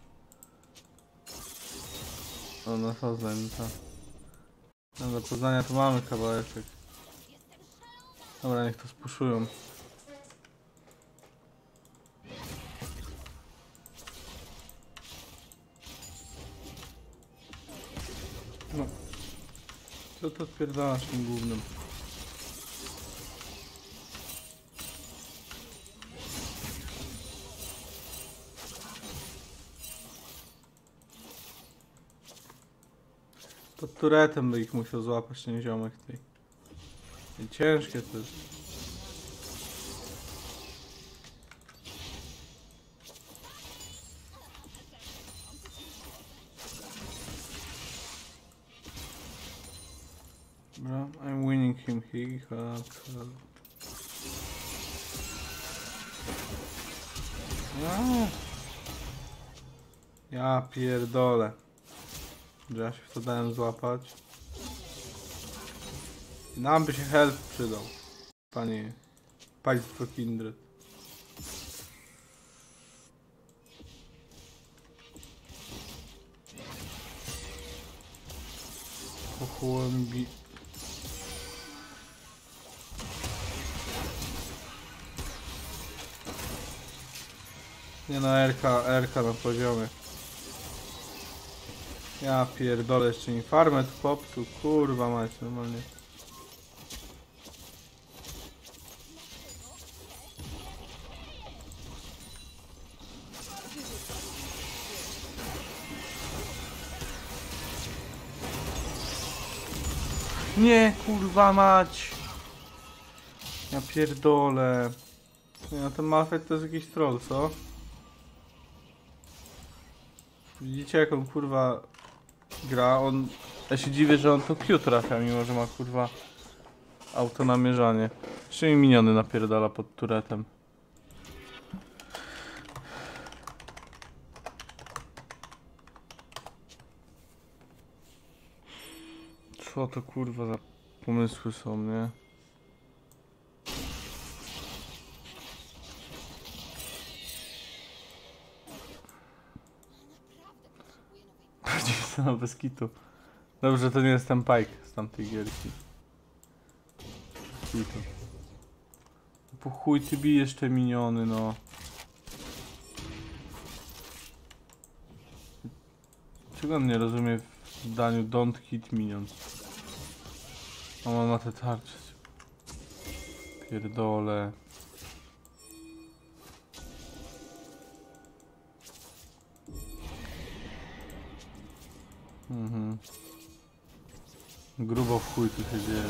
No, no co za nim, tak. No do Poznania tu mamy kawałeczek. Dobra, niech to spuszują. No. Co to odpierdalasz tym głównym? Pod turetem by ich musiał złapać ten ziomek tej. I ciężkie to jest. Bro, I'm winning him. He got... No. Ja pierdolę. Że ja się w to dałem złapać. Nam by się help przydał. Panie... Państwo Kindred. Pochłębi... Nie no, Erka, Erka na poziomie. Ja pierdolę, jeszcze mi farmę tu popsuł, kurwa mać, normalnie. Nie, kurwa mać! Ja pierdolę. Nie, no ten Malphite to jest jakiś troll, co? Widzicie jak on kurwa gra, on... Ja się dziwię, że on to Q trafia, mimo że ma kurwa auto namierzanie. Jeszcze mi miniony napierdala pod turetem. Co to kurwa za pomysły są, nie? No bez kitu. Dobrze, to nie jest ten Pike z tamtej gierki. Kitu. Po chuj ty bijesz te miniony, no. Czego on nie rozumie w zdaniu don't hit minions? A on ma te tarcze. Pierdole. Mhm. Grubo w chuj tu się dzieje.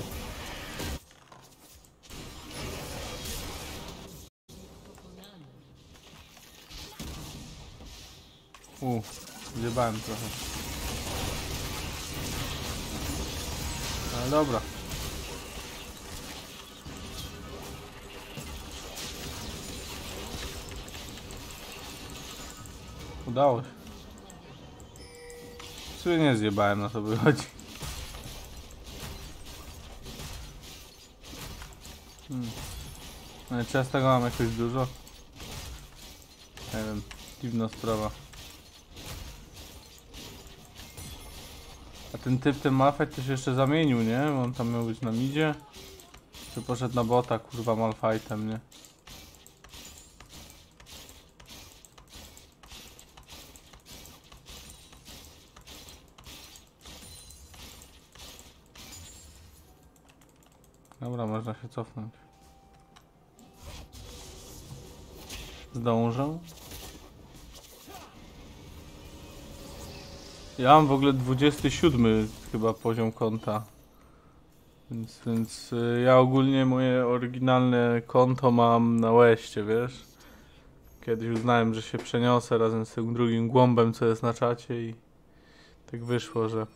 U, zjebałem trochę. Ale dobra. Udało się. Sobie nie zjebałem, na to wychodzi. Hmm. Ale czy ja z tego mam jakoś dużo? Nie wiem, dziwna sprawa. A ten typ, ten Malphite to się jeszcze zamienił, nie? Bo on tam miał być na midzie. Czy poszedł na bota, kurwa, Malphite'em, nie? Dobra, można się cofnąć. Zdążę? Ja mam w ogóle dwudziesty siódmy chyba poziom konta. Więc, więc y, ja ogólnie moje oryginalne konto mam na Łeście, wiesz? Kiedyś uznałem, że się przeniosę razem z tym drugim głąbem, co jest na czacie i tak wyszło, że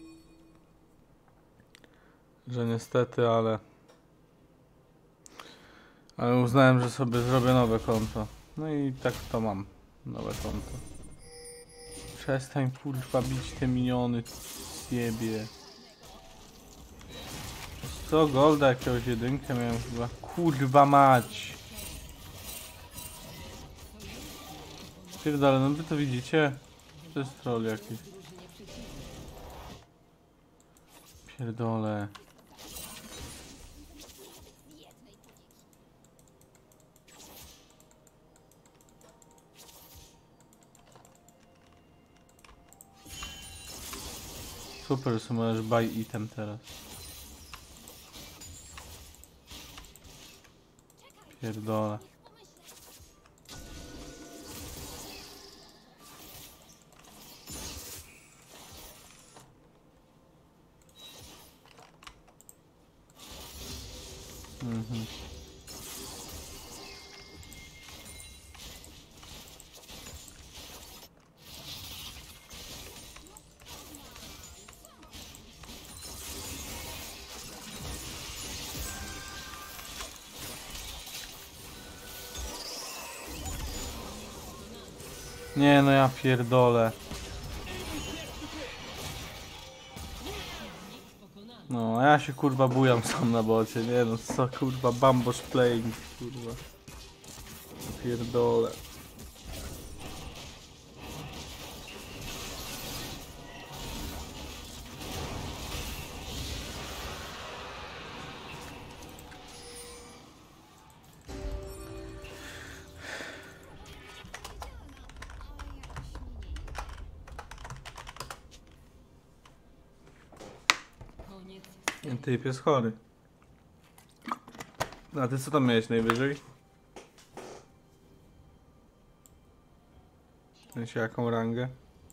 że niestety, ale ale uznałem, że sobie zrobię nowe konto. No i tak to mam. Nowe konto. Przestań kurwa bić te miniony zjebie. Co, golda jakiegoś jedynkę miałem chyba. Kurwa mać. Pierdolę, no wy to widzicie? To jest troll jakiś. Pierdolę. Super, że możesz buy item teraz. Pierdolę. Mhm. Nie no, ja pierdolę. No, a ja się kurwa bujam sam na bocie, nie no, co kurwa, bambosz playing, kurwa. Pierdolę. Koniec. Typ jest chory. A ty co tam miałeś najwyżej? W sensie jaką rangę?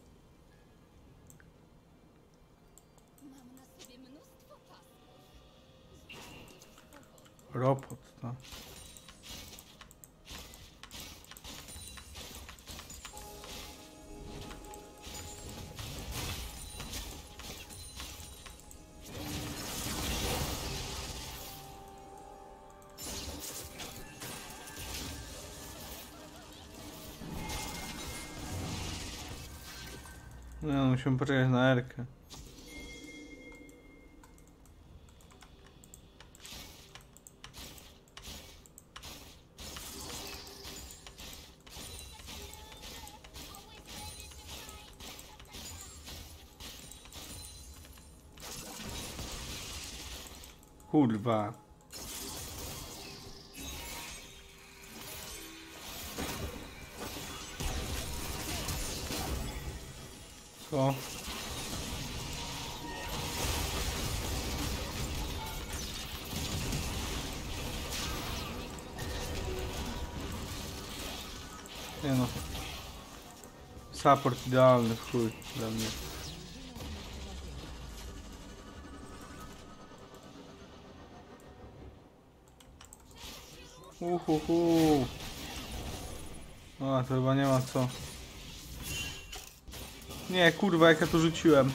Mam na sobie mnóstwo pasów. Robot, no. No, musimy poczekać na Erkę. Kurwa. Co? Nie no. Support idealny w chuj dla mnie. Uhuhu. A, to chyba nie ma co. Nie, kurwa, jak ja to rzuciłem.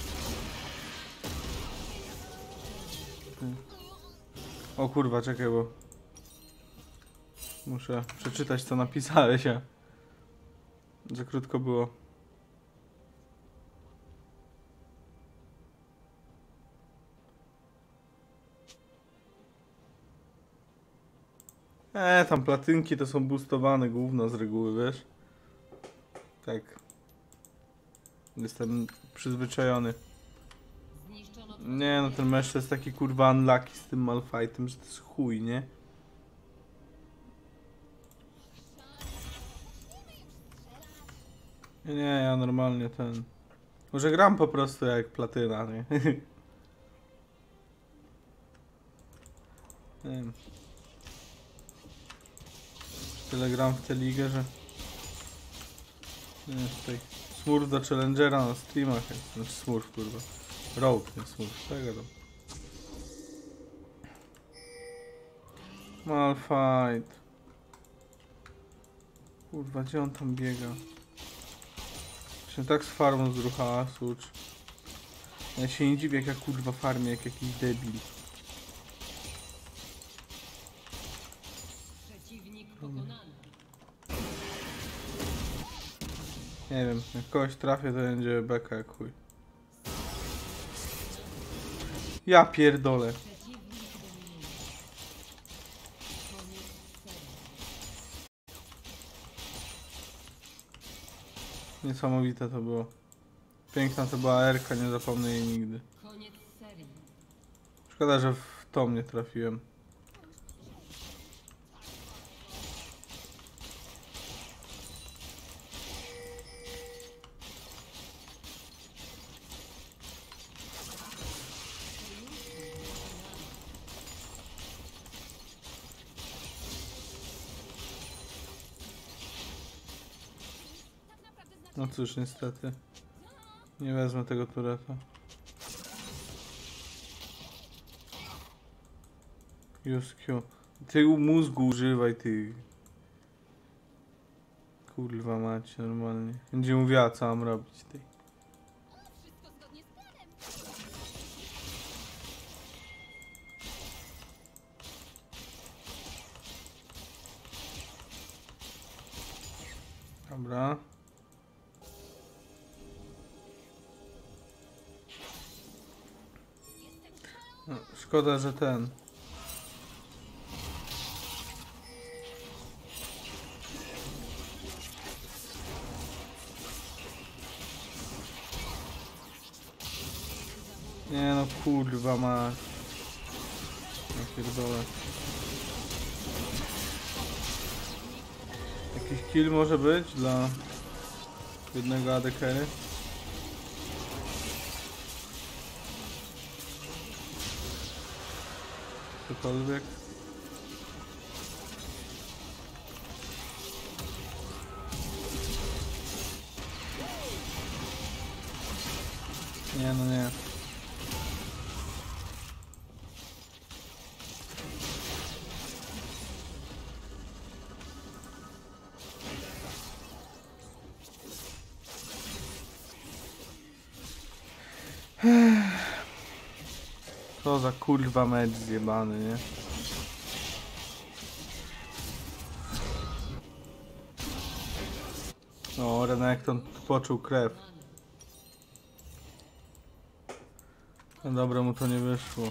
O kurwa, czekaj, bo muszę przeczytać, co napisałeś, a za krótko było. Eee, tam platynki to są boostowane gówno z reguły, wiesz? Tak. Jestem przyzwyczajony. Zniszczono Nie no, ten mecz to jest taki kurwa unlucky z tym Malfightem, że to jest chuj, nie? Nie, nie, ja normalnie ten... Może gram po prostu jak platyna, nie? Nie wiem. Tyle gram w tę ligę, że... Nie wiem, tutaj... Smurf do Challengera na streamach jest. Znaczy Smurf, kurwa. Rogue, nie Smurf, tego tam. Malfight. Kurwa, gdzie on tam biega? Się tak z farmą zruchała, sucz. Ja się nie dziwię, jak ja kurwa farmię, jak jakiś debil. Przeciwnik pokonany. Nie wiem, jak kogoś trafię, to będzie beka jak chuj. Ja pierdolę. Przeciwnik dominuje. Koniec serii. Niesamowite to było. Piękna to była Erka, nie zapomnę jej nigdy. Koniec serii. Szkoda, że w to nie trafiłem. No cóż, niestety. Nie wezmę tego tureta. Use Q. Ty mózgu używaj, ty. Kurwa mać, normalnie. Będzie mówiła, co mam robić, ty. Wszystko zgodnie z planem. Dobra. No, szkoda, że ten. Nie no, kurwa ma. Ja pierdolę. Jakiś kill może być dla jednego A D carry? Cokolwiek. Nie no nie. Co za kurwa mecz zjebany, nie? No, Renekton poczuł krew. No dobra, mu to nie wyszło.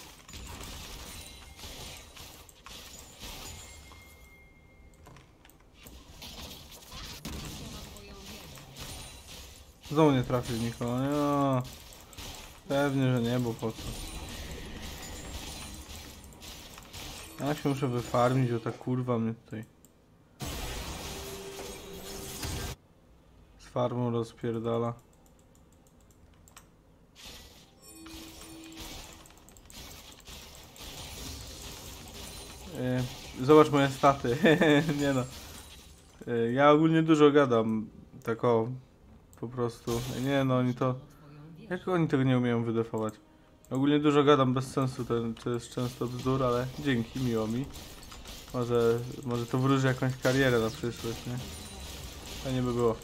Znowu nie trafił nikogo, nie? Pewnie, że nie, bo po co? Ja się muszę wyfarmić, bo ta kurwa mnie tutaj z farmą rozpierdala. Yy, zobacz moje staty. Nie no. Yy, ja ogólnie dużo gadam. Tak o. Po prostu. Nie no, oni to... Jak oni tego nie umieją wydefować? Ogólnie dużo gadam bez sensu, to, to jest często bzdur, ale dzięki, miło mi. Może, może to wróży jakąś karierę na przyszłość, nie? Fajnie by było.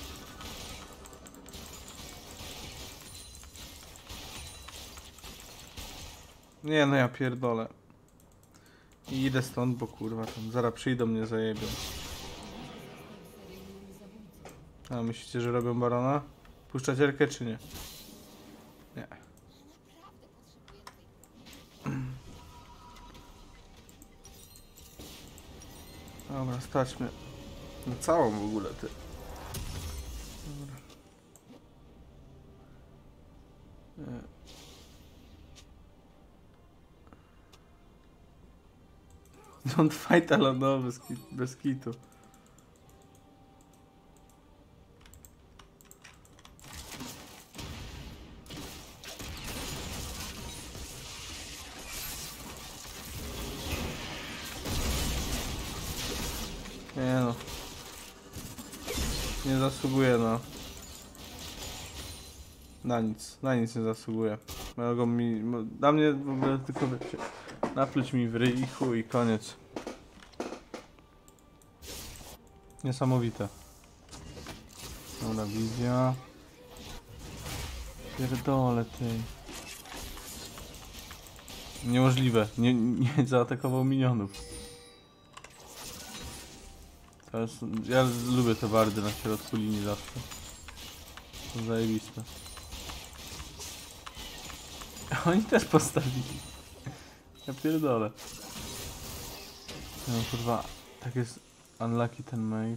Nie no, ja pierdolę. I idę stąd, bo kurwa tam zaraz przyjdą mnie zajebią. A myślicie, że robią barona? Puszczać Erkę czy nie? Nie. Dobra, stać mnie na całą w ogóle, ty. Dobra. Nie. Don't fight alone, bez, kit bez kitu. Nie no. Nie zasługuje na... Na nic. Na nic nie zasługuje. Mogą mi... Dla mnie w ogóle tylko wiecie... Napluć mi w ryj i chuj, i koniec. Niesamowite. Dobra, wizja. Pierdolę ty. Niemożliwe. Nie, nie zaatakował minionów. To jest, ja lubię te bardy na środku linii zawsze. To zajebiste. Oni też postawili. Ja pierdolę. No kurwa, tak jest unlucky ten mate.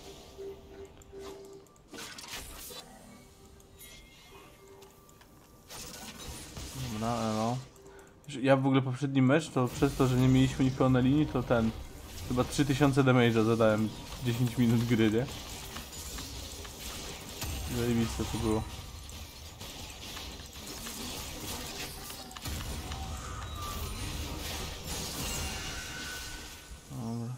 Dobra, elo. Ja w ogóle poprzedni mecz, to przez to, że nie mieliśmy nikogo na linii, to ten... Chyba trzy tysiące damage'a zadałem dziesięć minut gry, nie? Zajebiste to było. Dobra.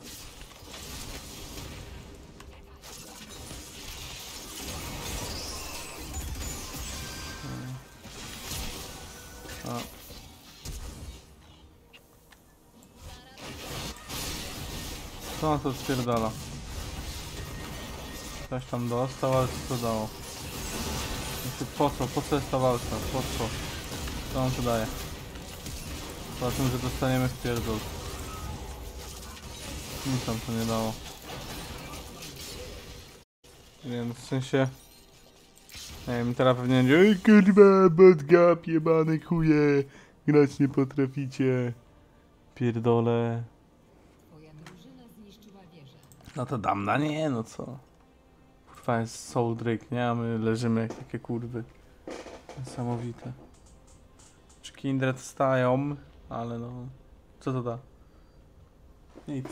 A. Co on to spierdala? Ktoś tam dostał, ale co to dało? Znaczy, po co? Po co jest ta walka? Po co? Co on tu daje? Poza tym, że dostaniemy w pierdol. Nic tam to nie dało. Więc w sensie... Nie wiem, teraz pewnie będzie: ej kurwa, botgap, jebane chuje, grać nie potraficie. Pierdolę. Twoja drużyna zniszczyła wieżę. No to dam na nie, no co? Kurwa jest Soul Drake, nie? A my leżymy jak takie kurwy. Niesamowite. Czy Kindred stają, ale no... Co to da? Nic.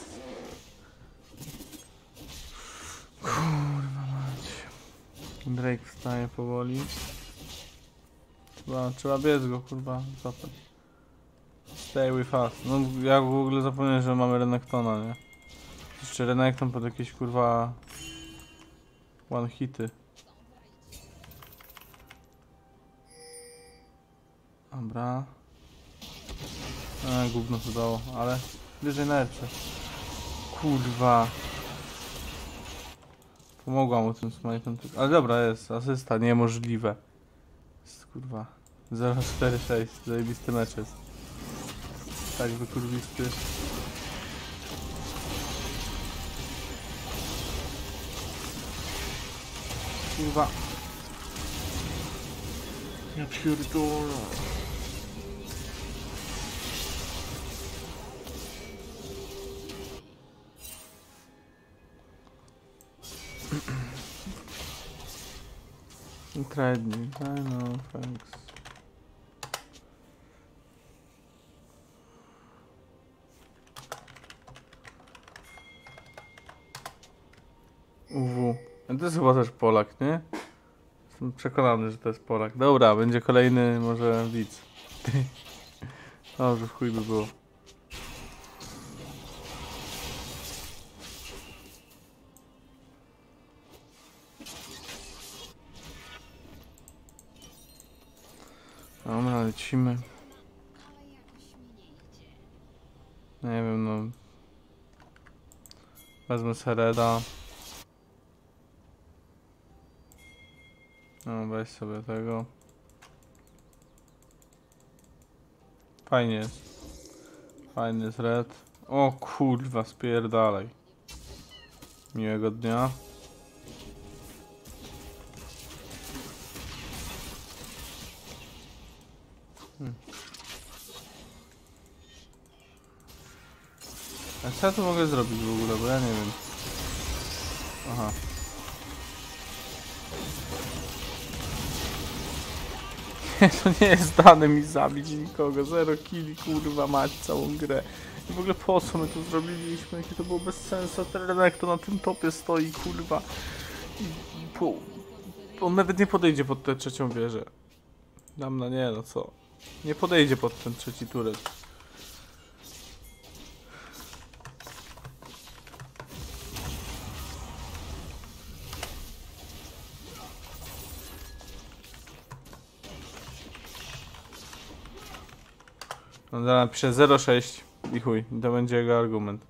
Kurwa mać. Drake wstaje powoli. Trzeba, trzeba biec go, kurwa, zapać. Stay with us. No ja w ogóle zapomniałem, że mamy Renektona, nie? Jeszcze Renekton pod jakieś, kurwa... One hity. Dobra. A, gówno to dało, ale... Wyżej na erce. Kurwa. Pomogła mu tym smajtem. Ale dobra, jest. Asysta, niemożliwe. Jest, kurwa. zero cztery sześć. Zajebisty mecz jest. Tak wykurwisty. Kurwa. Ja pierdolę. Trudniej, I know, thanks. U W. A to jest chyba też Polak, nie? Jestem przekonany, że to jest Polak. Dobra, będzie kolejny może widz. Dobrze, w chuj by było. Dobra, lecimy. Ale jakoś mi nie idzie. Nie wiem, no. Wezmę Sereda. No, weź sobie tego. Fajnie jest. Fajny jest red. O kurwa, spierdalaj. Miłego dnia. Hmm. A co ja tu mogę zrobić w ogóle, bo ja nie wiem. Aha. To nie jest dane mi zabić nikogo. Zero killi, kurwa mać, całą grę. I w ogóle po co my to zrobiliśmy? Jakie to było bez sensu. Ten kto na tym topie stoi, kurwa. I po... On nawet nie podejdzie pod tę trzecią wieżę. Dam na nie, no co? Nie podejdzie pod ten trzeci turet. No zaraz napiszę zero sześć i chuj, i to będzie jego argument.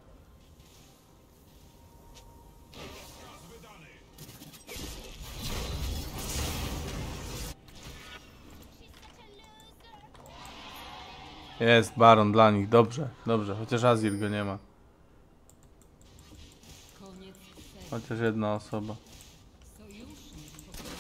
Jest baron dla nich, dobrze, dobrze, chociaż Azir go nie ma. Koniec serii. Chociaż jedna osoba. Sojusznik pokonany.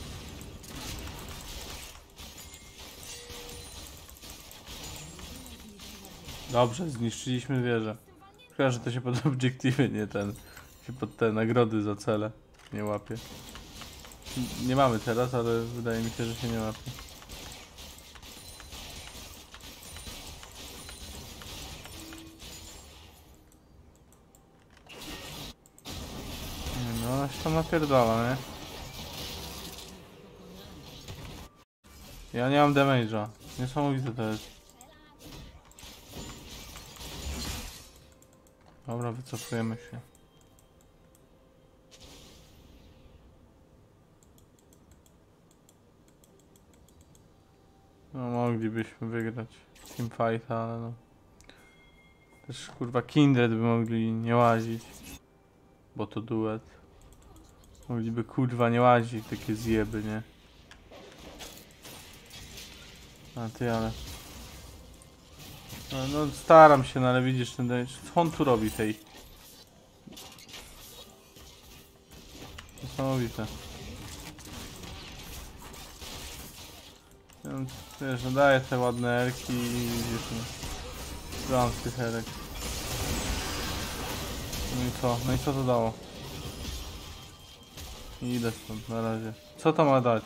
Dobrze, zniszczyliśmy wieżę. Chyba, że to się pod obiektywy, nie ten. Się pod te nagrody za cele nie łapie. Nie mamy teraz, ale wydaje mi się, że się nie łapie. Nie, no, ona się tam napierdala, nie? Ja nie mam damage'a. Niesamowite to jest. Dobra, wycofujemy się. No moglibyśmy wygrać teamfighta, ale no. Też kurwa Kindred by mogli nie łazić. Bo to duet. Mogliby kurwa nie łazić, takie zjeby, nie? A ty, ale... No, no staram się, no ale widzisz ten damage. Co on tu robi tej? Niesamowite. Ja, wiesz, no daję te ładne erki i widzisz, no. Dam z tych erek. No i co? No i co to dało? I idę stąd na razie. Co to ma dać?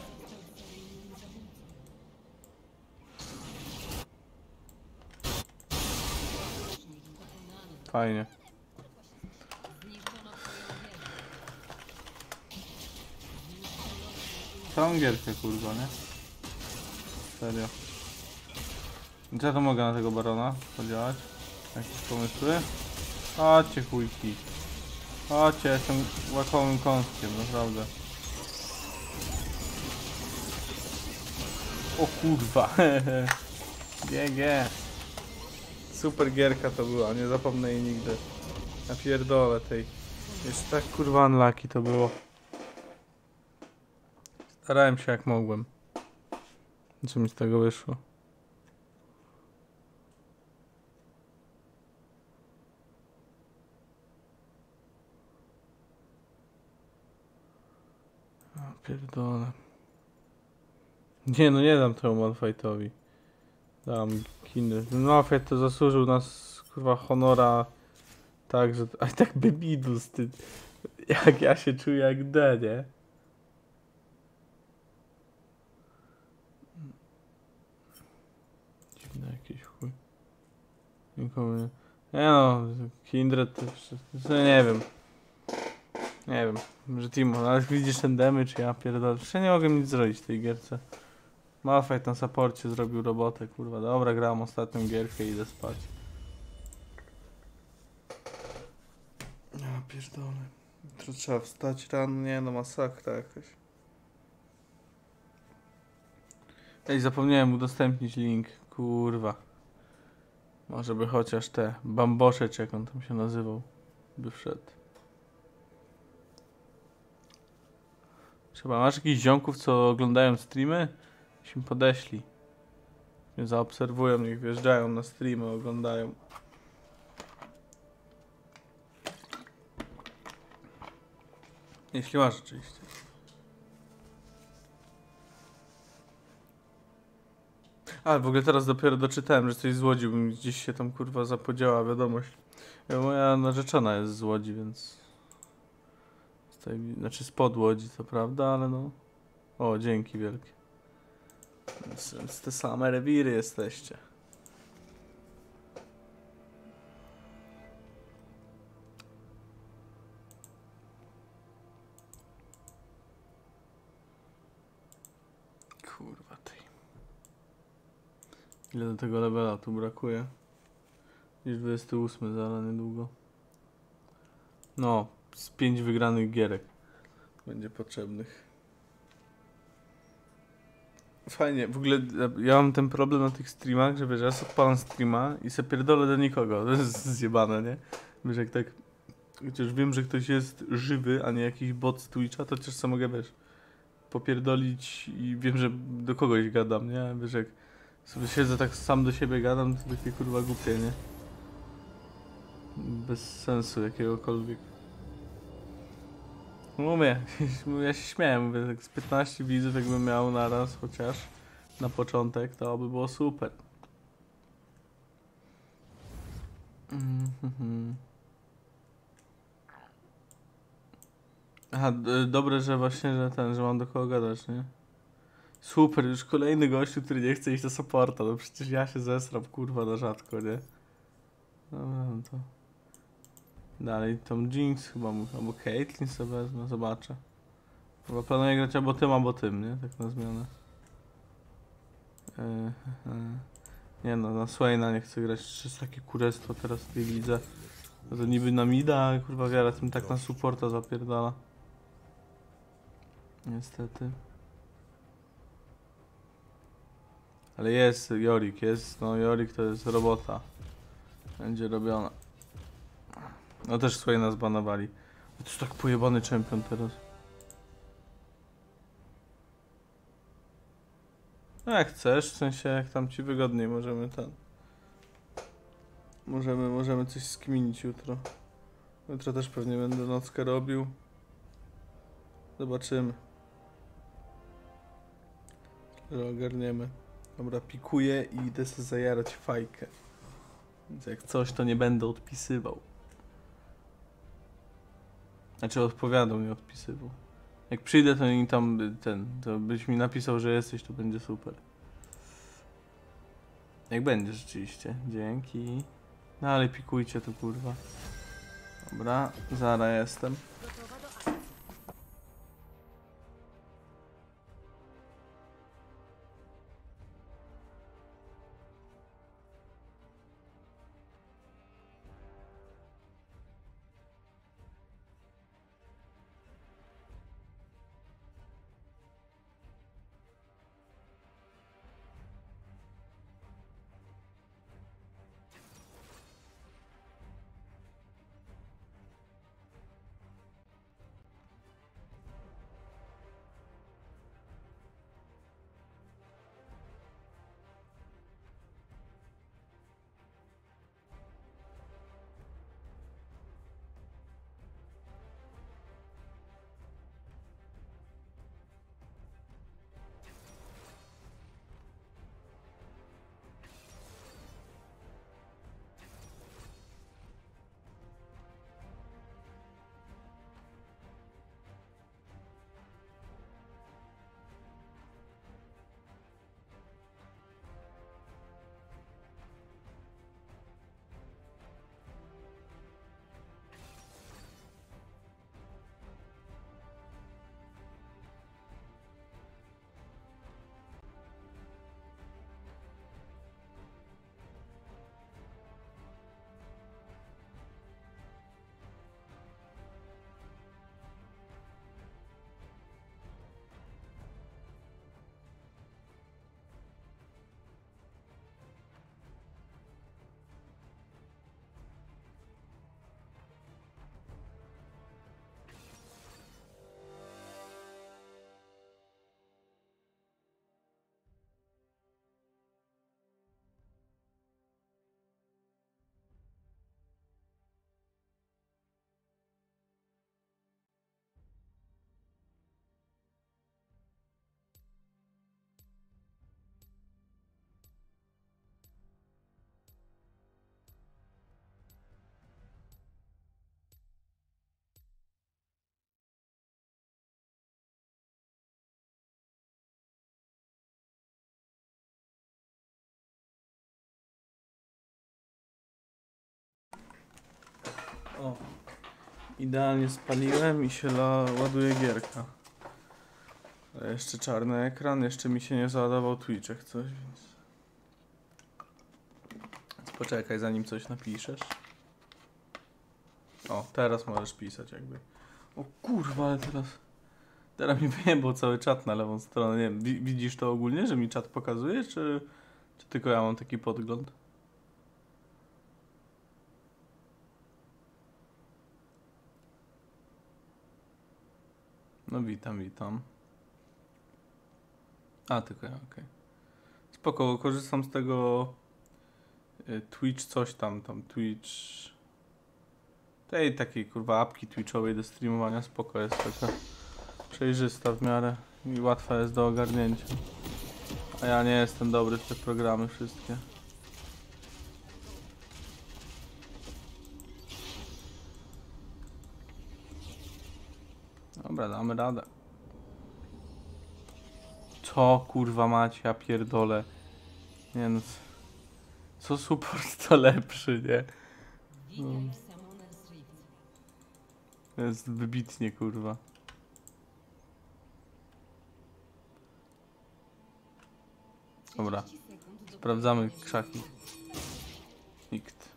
Fajnie. Zniszczono twoją wieżę. Całą gierkę kurwa, nie? Serio. I co ja to mogę na tego barona podziałać? Jakieś pomysły? Chodźcie chujki. Chodźcie, jestem łakowym kąskiem, naprawdę. O kurwa, G G. Super gierka to była, nie zapomnę jej nigdy. Ja pierdolę tej. Jest tak kurwa unlucky to było. Starałem się jak mogłem. Co mi z tego wyszło? A pierdolę. Nie no, nie dam temu Malphite'owi. Dam Kindred. Malphite to zasłużył nas kurwa honora. Tak, że... A tak Bebidus, ty... Jak ja się czuję jak D, nie? Dziwne jakieś chuj. Nikomu nie... Nie no, Kindred to jeszcze... to nie wiem. Nie wiem, że Timo, ale widzisz ten damage, ja pierdolę. Jeszcze nie mogę nic zrobić w tej gierce. Malphite na supporcie zrobił robotę, kurwa. Dobra, grałem ostatnią gierkę i idę spać. Ja pierdolę. Jutro trzeba wstać rano, nie no, masakra jakaś. Ej, zapomniałem udostępnić link, kurwa. Może by chociaż te bambosze, czy jak on tam się nazywał, by wszedł. Trzeba, masz jakichś ziomków, co oglądają streamy? Się podeślij. Mnie zaobserwują, niech wjeżdżają na streamy, oglądają. Jeśli masz oczywiście. A, w ogóle teraz dopiero doczytałem, że coś z Łodzi, bo mi gdzieś się tam kurwa zapodziała wiadomość. Ja, moja narzeczona jest z Łodzi, więc... Z tej, znaczy spod Łodzi, co prawda, ale no... O, dzięki wielkie. Więc, więc te same rewiry jesteście. Kurwa tej. Ile do tego levela tu brakuje? Gdzieś dwudziesty ósmy zaraz niedługo. No, z pięć wygranych gierek będzie potrzebnych. Fajnie, w ogóle ja mam ten problem na tych streamach, że wiesz, ja sobie odpalam streama i se pierdolę do nikogo, to jest zjebane, nie? Wiesz, jak tak, chociaż wiem, że ktoś jest żywy, a nie jakiś bot z Twitcha, to chociaż sobie mogę, wiesz, popierdolić i wiem, że do kogoś gadam, nie? Wiesz, jak sobie siedzę tak sam do siebie gadam, to takie kurwa głupie, nie? Bez sensu jakiegokolwiek. No mówię, ja się śmiałem, mówię, tak z piętnaście widzów jakbym miał naraz chociaż na początek, to by było super. Mhm. Aha, d- dobre, że właśnie, że ten, że mam do kogo gadać, nie? Super, już kolejny gościu, który nie chce iść do supporta, no przecież ja się zesram, kurwa, na rzadko, nie? Dobra, no to... Dalej, Tom Jinx chyba, mu- albo Caitlyn sobie wezmę, zobaczę. Chyba planuję grać albo tym, albo tym, nie? Tak na zmianę. Yy, yy. Nie no, na Swaina nie chcę grać, czy jest takie kurestwo teraz w tej lidze. No to niby na mida, ale kurwa wiele tym tak na supporta zapierdala. Niestety. Ale jest Jorik, jest, no Jorik to jest robota. Będzie robiona. No też Swaina zbanowali. To jest tak pojebany champion teraz. No jak chcesz, w sensie jak tam ci wygodniej możemy ten... Możemy, możemy coś skminić jutro. Jutro też pewnie będę nockę robił. Zobaczymy. Że ogarniemy. Dobra, pikuję i idę sobie zajarać fajkę. Więc jak coś, to nie będę odpisywał. Znaczy odpowiadał, nie odpisywał. Jak przyjdę, to nie tam ten, to byś mi napisał, że jesteś, to będzie super. Jak będzie rzeczywiście. Dzięki. No ale pikujcie to kurwa. Dobra, zara jestem. Gotowa do akcji. O. Idealnie spaliłem i się la ładuje gierka. Ale jeszcze czarny ekran, jeszcze mi się nie załadował Twitch jak coś, więc... Więc poczekaj zanim coś napiszesz. O, teraz możesz pisać jakby. O kurwa, ale teraz... Teraz mi wyjebał cały czat na lewą stronę. Nie wiem, wi- widzisz to ogólnie, że mi czat pokazuje, czy, czy tylko ja mam taki podgląd? No witam, witam. A, tylko ja, okej. Okay. Spoko, korzystam z tego y, Twitch coś tam, tam Twitch... Tej takiej kurwa apki twitchowej do streamowania, spoko jest taka przejrzysta w miarę i łatwa jest do ogarnięcia. A ja nie jestem dobry w te programy wszystkie. Dobra, damy radę. Co kurwa macie, ja pierdolę. Nie no. Co support to lepszy, nie? Witaj w Summoner's Rift. To jest wybitnie kurwa. Dobra. trzydzieści sekund do Sprawdzamy pokonania krzaki. Nikt.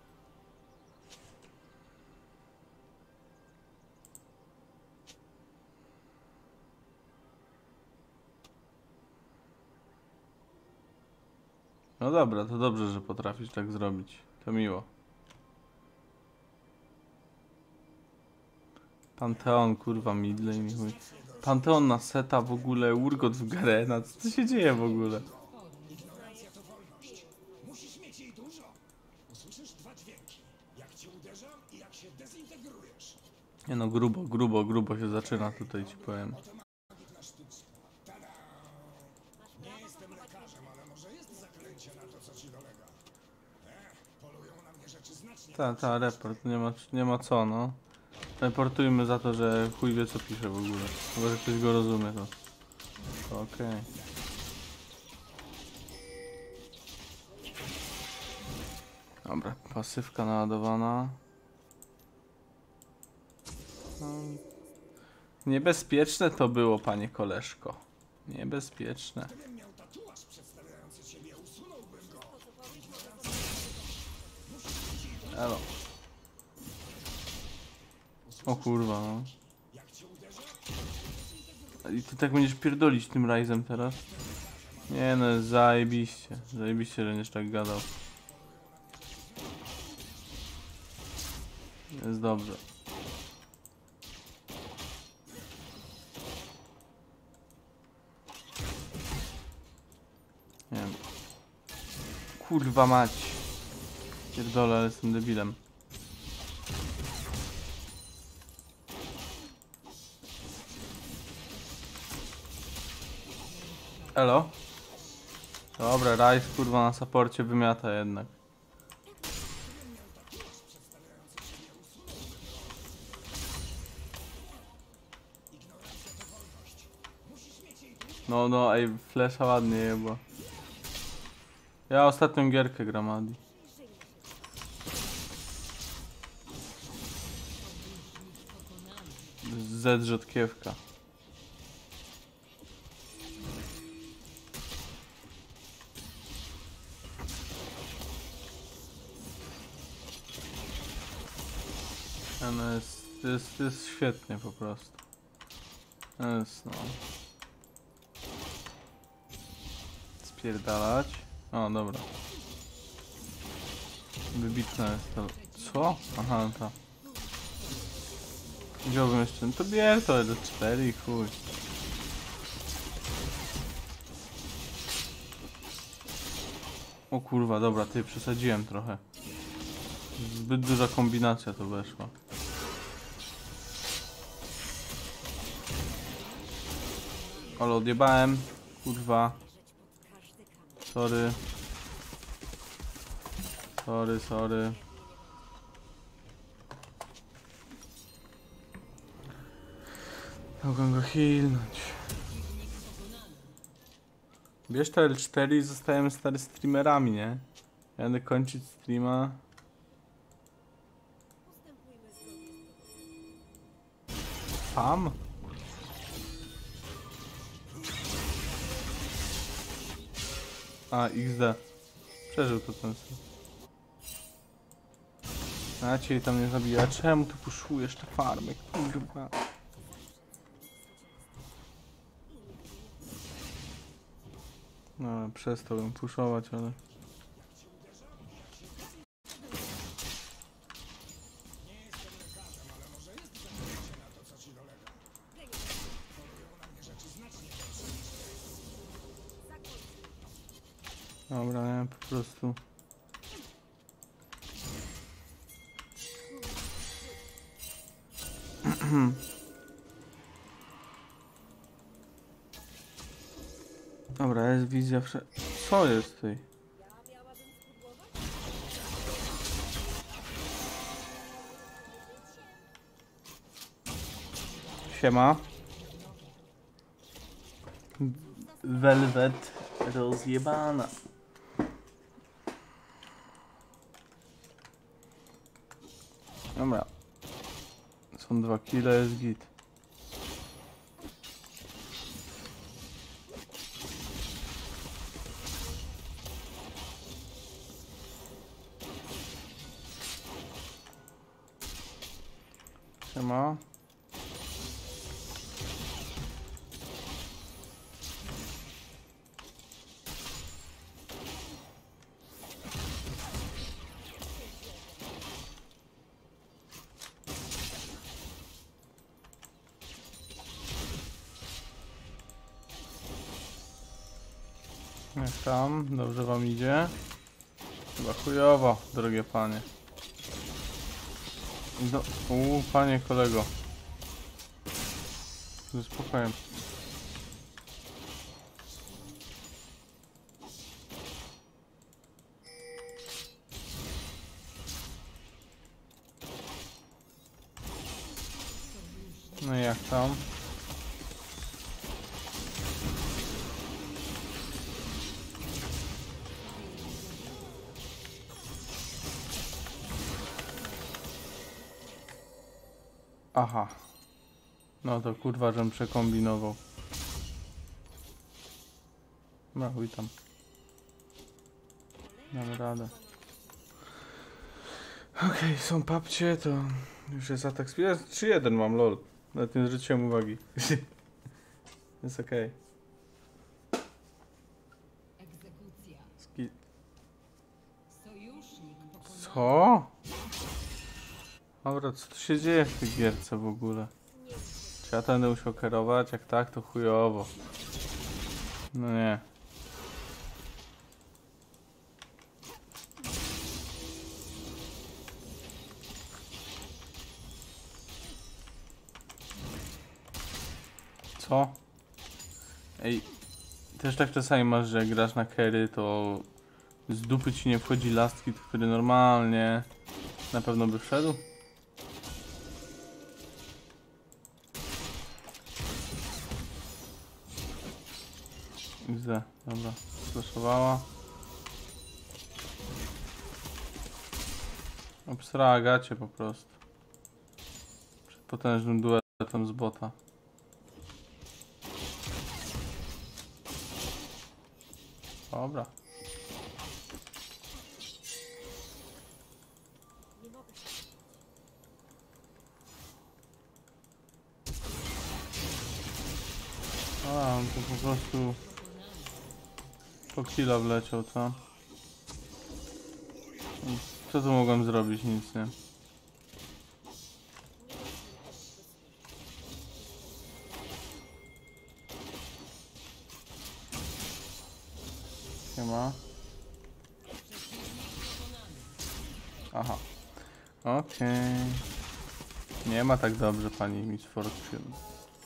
No dobra, to dobrze, że potrafisz tak zrobić. To miło. Panteon, kurwa, midlane mi chuj. Panteon na seta w ogóle, Urgot w Garena, co tu się dzieje w ogóle? Ignorancja to wolność. Musisz mieć jej dużo. Usłyszysz dwa dźwięki. Jak cię uderzam i jak się dezintegrujesz. Nie no, grubo, grubo, grubo się zaczyna tutaj, ci powiem. Magiczna sztuczka. Tada! Nie jestem lekarzem, ale może jest zaklęcie na to, co ci dolega. Eh, polują na mnie rzeczy znacznie. Ta, ta, report, nie ma, nie ma co, no. Reportujmy za to, że chuj wie co pisze w ogóle. Chyba, że ktoś go rozumie, to... to okej. Dobra, pasywka naładowana. No. Niebezpieczne to było, panie koleżko. Niebezpieczne. Gdybym miał tatuaż przedstawiający ciebie, usunąłbym go. Elo. O kurwa, no. Jak cię uderzę, I ty tak będziesz pierdolić tym Ryzem teraz? Nie no, jest zajebiście. Zajebiście, że będziesz tak gadał. Jest dobrze. Nie wiem. Kurwa mać. Pierdolę, ale jestem debilem. Elo? Dobra, Ryze kurwa na saporcie wymiata jednak. No, no, ej, flesza ładnie jebła. Ja ostatnią gierkę gram, Adi. Z rzodkiewka. No jest, jest, jest świetnie po prostu. Jest, no. Spierdalać. O, dobra. Wybitne jest to. Co? Aha, to. Wziąłbym jeszcze. No to bierz to do cztery i chuj. O kurwa, dobra, ty przesadziłem trochę. Zbyt duża kombinacja to weszła. Ale odjebałem. Kurwa. Sorry. Sorry, sorry. Mogę go healnąć. Bierz to L cztery i zostajemy stary streamerami, nie? Ja będę kończyć streama. Pam? A, X D. Przeżył to ten sen. A cię tam nie zabija. Czemu tu puszujesz te farmy, kurwa? No, przestałbym puszować, ale... Nie jestem lekarzem, ale może jest zaklęcie na to, co ci dolega. Polują na mnie rzeczy znacznie gorsze niż ty. Dobra, nie, po prostu... Dobra, jest wizja wsze... Co jest tutaj? Siema. Velvet rozjebana. Dobra. Są dwa kile, jest git. Siema. Jak tam? Dobrze wam idzie? Chyba chujowo, drogie panie. No, uuu, panie kolego. Ze spokojem. No i jak tam? Aha. No to kurwa, żem przekombinował. No chuj tam. Damy radę. Okej, okay, są papcie, to już jest atak speed. trzy jeden mam, lol. Nawet nie zwróciłem uwagi. Jest okej. Egzekucja. Ski... Sojusznik pokonany. Co? Dobra, co tu się dzieje w tej gierce w ogóle? Czy ja będę musiał kierować? Jak tak, to chujowo. No nie. Co? Ej, też tak czasami masz, że jak grasz na carry, to z dupy ci nie wchodzi last hit, który normalnie na pewno by wszedł? Widzę, dobra, słyszowała. Obsrała gacie po prostu. Przed potężnym duetem z bota. Dobra. A, on to po prostu po killa wleciał, co? Co tu mogłem zrobić? Nic, nie? Nie ma. Aha. Okej. Nie ma tak dobrze, pani Miss Fortune.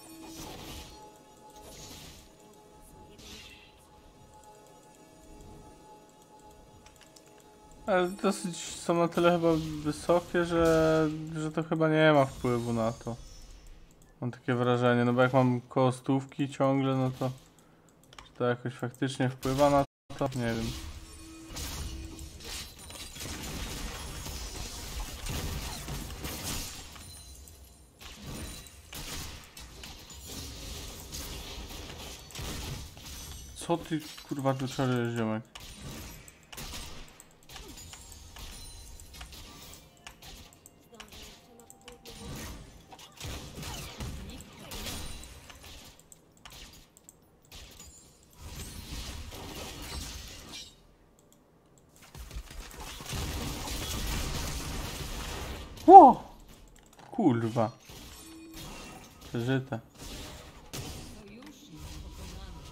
Ale dosyć są na tyle chyba wysokie, że, że to chyba nie ma wpływu na to. Mam takie wrażenie, no bo jak mam koło stówki ciągle, no to czy to jakoś faktycznie wpływa na to? Nie wiem. Co ty kurwa tu czarujesz, ziomek? Ło! Kurwa. Przeżyte. Sojusznik pokonany.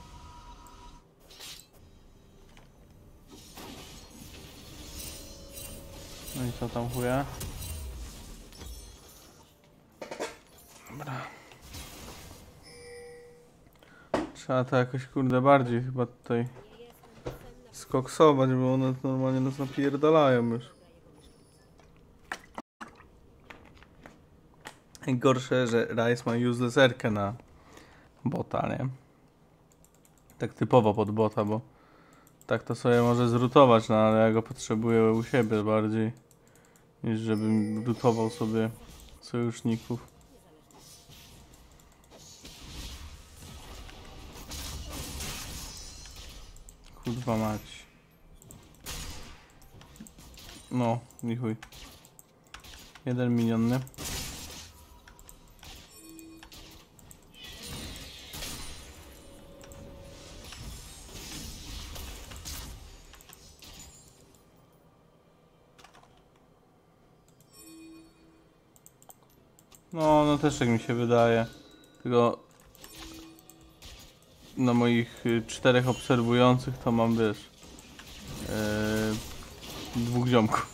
No i co tam chuje? Dobra. Trzeba to jakoś kurde bardziej chyba tutaj skoksować, bo one normalnie nas napierdalają już. Najgorsze, że Rice ma uselesserkę na bota, nie? Tak typowo pod bota, bo tak to sobie może zrutować, no ale ja go potrzebuję u siebie bardziej, niż żebym rutował sobie sojuszników. Kurwa mać. No, i chuj. Jeden milion, No, no też tak mi się wydaje. Tylko na moich y, czterech obserwujących to mam, wiesz, yy, dwóch ziomków.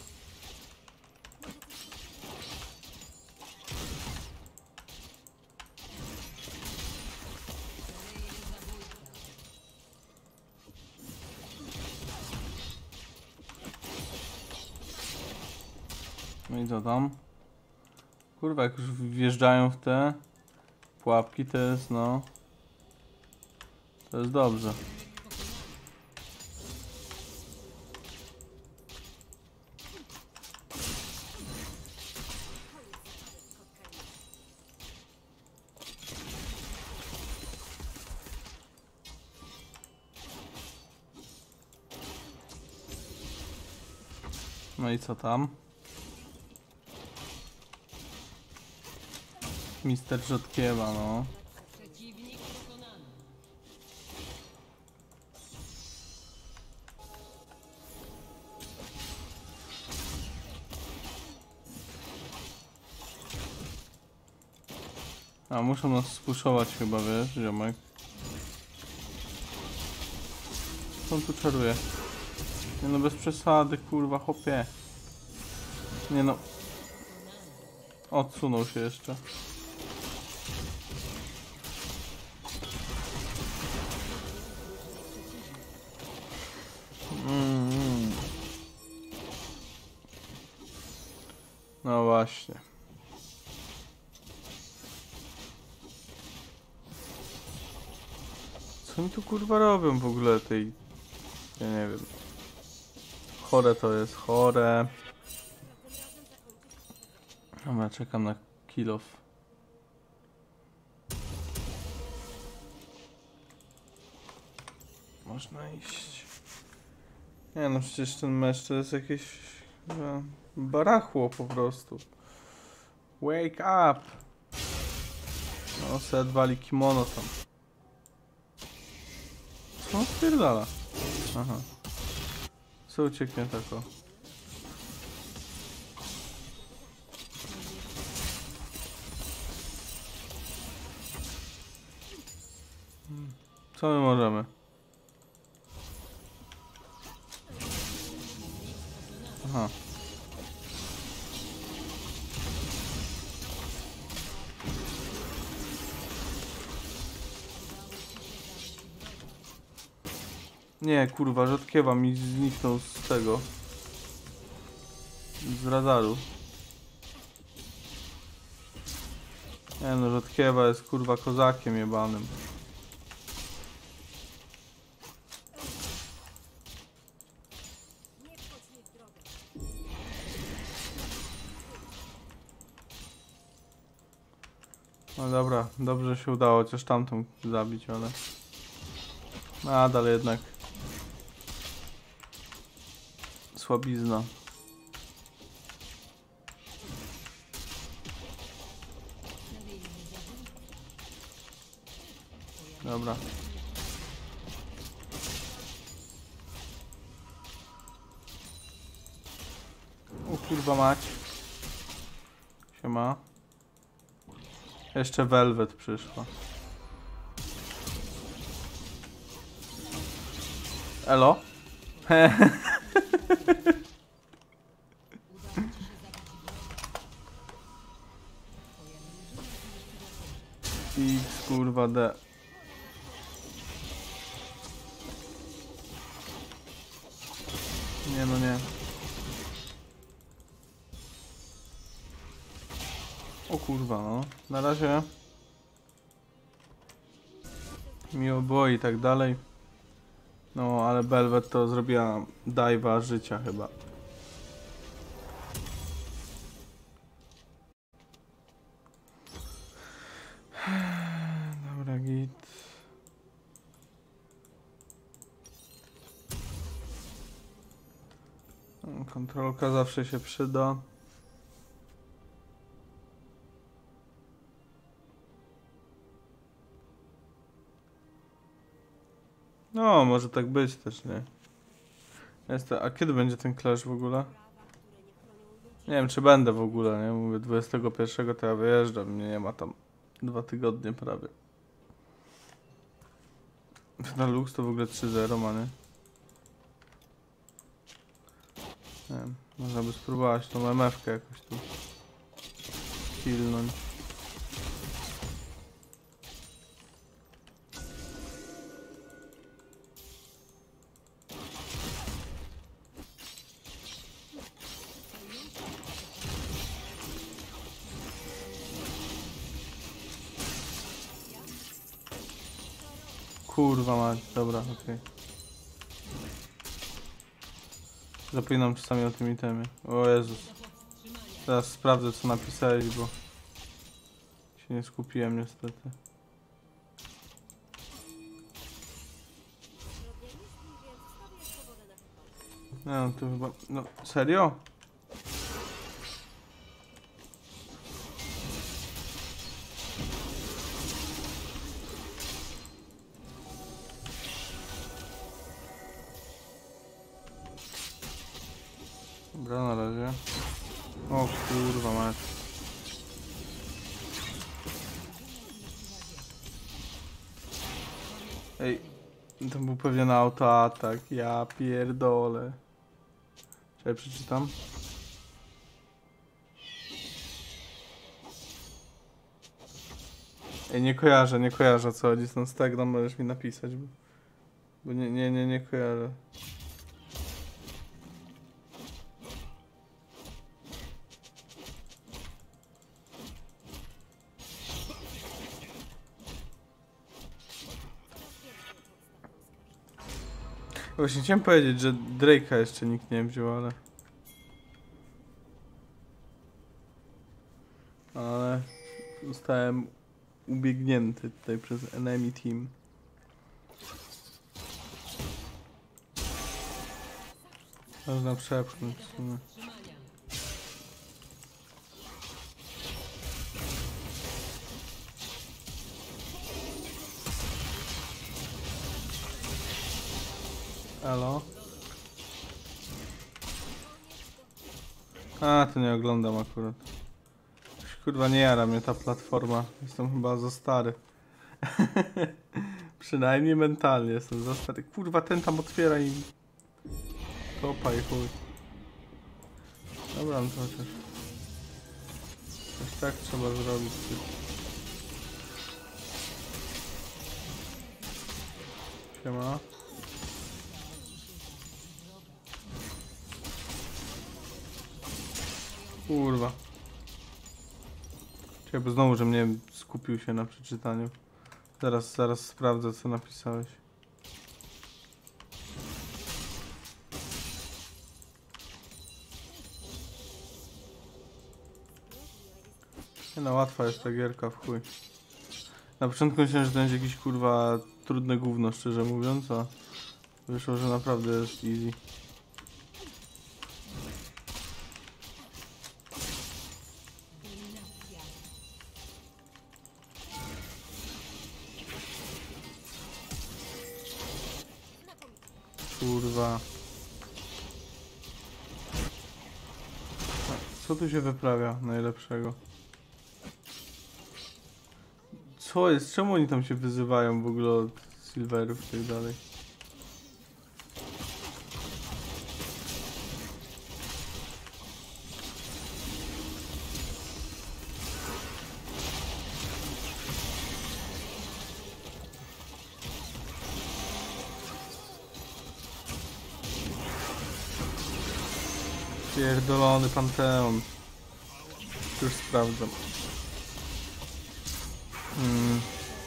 No i co tam? Kurwa, jak już wjeżdżają w te pułapki, to jest, no... To jest dobrze. No i co tam? Mister Rzodkiewa, no. Przeciwnik pokonany. A, muszą nas spuszować chyba, wiesz, ziomek. Co on tu czaruje? Nie no, bez przesady, kurwa, chopie. Nie no. Odsunął się jeszcze. Mm. No właśnie. Co oni tu kurwa robią w ogóle tej... Ja nie wiem. Chore to jest, chore. Dobra, czekam na kill off. Można iść. Nie no, przecież ten mecz to jest jakieś... no, barachło po prostu. Wake up! No, se dwali kimono tam. Co on spierdala? Aha. Co ucieknie tako? Co my możemy? Aha. Nie, kurwa, Rzodkiewa mi zniknął z tego. Z radaru. Nie no, Rzodkiewa jest kurwa kozakiem jebanym. No dobra, dobrze się udało chociaż tamtą zabić, ale... nadal jednak... słabizna. Dobra. O kurwa mać. Siema. Jeszcze Velvet przyszła. Elo? X kurwa D. Nie no nie. O kurwa no. Na razie miło było i tak dalej. No ale Velvet to zrobiła dive'a życia chyba. Dobra, git. Kontrolka zawsze się przyda. No, może tak być też, nie? Jest to, a kiedy będzie ten clash w ogóle? Nie wiem, czy będę w ogóle, nie? Mówię, dwudziestego pierwszego to ja wyjeżdżam, mnie nie ma tam dwa tygodnie prawie. Na Lux to w ogóle trzy zero ma, nie? Nie wiem, można by spróbować tą M F-kę jakoś tu kilnąć. Kurwa mać, dobra, okej. Okay. Zapominam czasami o tym itemie. O Jezus. Teraz sprawdzę co napisałeś, bo się nie skupiłem niestety. No to chyba... No serio? Dobra, na razie. O kurwa mać. Ej, to był pewnie na autoatak. Ja pierdolę. Czekaj, przeczytam. Ej, nie kojarzę, nie kojarzę co chodzi z tą stagną, możesz mi napisać, bo, bo nie, nie, nie, nie kojarzę. Właśnie chciałem powiedzieć, że Drake'a jeszcze nikt nie wziął, ale... Ale... Zostałem ubiegnięty tutaj przez enemy team. Można przepchnąć w sumie. Elo? A, to nie oglądam akurat. Kurwa, nie jara mnie ta platforma. Jestem chyba za stary. Przynajmniej mentalnie jestem za stary. Kurwa, ten tam otwiera i... Topa i chuj. Dobra, no to chociaż... Coś tak trzeba zrobić. Siema. Kurwa. Czekaj, bo znowu, że mnie skupił się na przeczytaniu. Zaraz, zaraz sprawdzę co napisałeś. Nie no, łatwa jest ta gierka w chuj. Na początku myślałem, że to będzie jakiś kurwa trudne gówno, szczerze mówiąc, a wyszło, że naprawdę jest easy. Kurwa. Co tu się wyprawia najlepszego? Co jest? Czemu oni tam się wyzywają w ogóle od silverów i tak dalej? Pierdolony Panteon. Już sprawdzam. Hmm.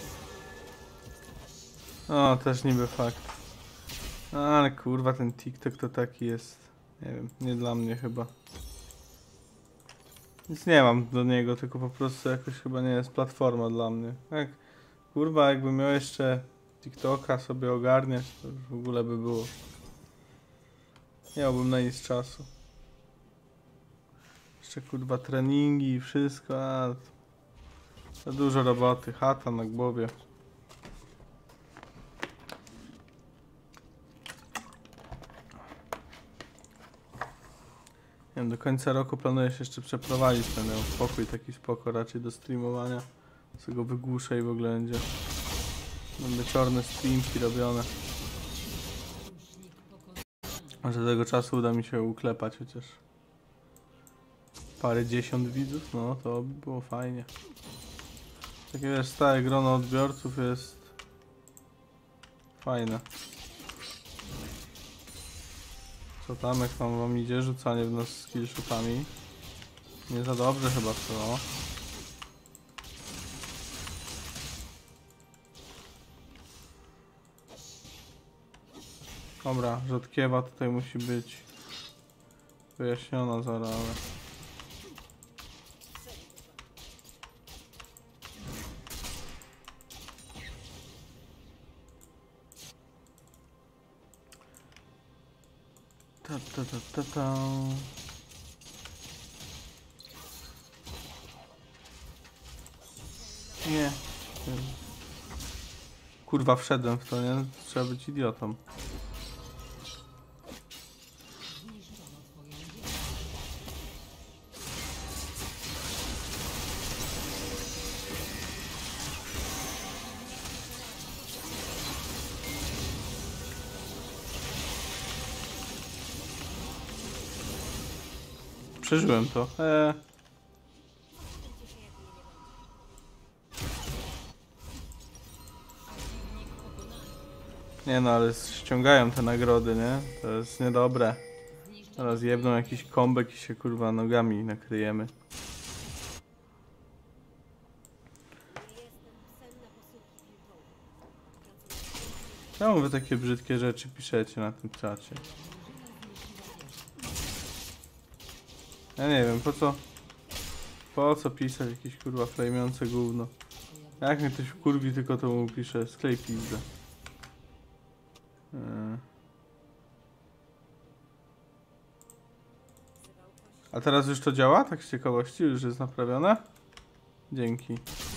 O, też niby fakt. Ale kurwa, ten TikTok to taki jest. Nie wiem, nie dla mnie chyba. Nic nie mam do niego, tylko po prostu jakoś chyba nie jest platforma dla mnie. Jak kurwa, jakbym miał jeszcze TikToka sobie ogarniać, to już w ogóle by było. Nie miałbym na nic czasu. Jeszcze kurwa treningi i wszystko, a za dużo roboty, chata na głowie. Nie wiem, do końca roku planuję się jeszcze przeprowadzić, będę miał spokój, taki spoko raczej do streamowania. Co go wygłuszę i w ogóle będzie. Będę wieczorne streamki robione. Może do tego czasu uda mi się uklepać chociaż parę dziesiąt widzów, no to by było fajnie. Takie wiesz, stałe grono odbiorców jest fajne. Co tam, jak tam wam idzie? Rzucanie w nas skillshotami. Nie za dobrze chyba co. Dobra, rzodkiewa tutaj musi być wyjaśniona zaraz, ale... Ta, ta, ta, ta, ta. Nie. Kurwa, wszedłem w to, nie? Trzeba być idiotą. Przeżyłem to. Eee. Nie no, ale ściągają te nagrody, nie? To jest niedobre. Teraz jebną jakiś kombek i się kurwa nogami nakryjemy. Czemu wy takie brzydkie rzeczy piszecie na tym czacie? Ja nie wiem, po co... Po co pisać jakieś kurwa flejmiące gówno? Jak mnie ktoś wkurwi, tylko to mu pisze sklej pizdę. Yy. A teraz już to działa? Tak z ciekawości? Już jest naprawione? Dzięki.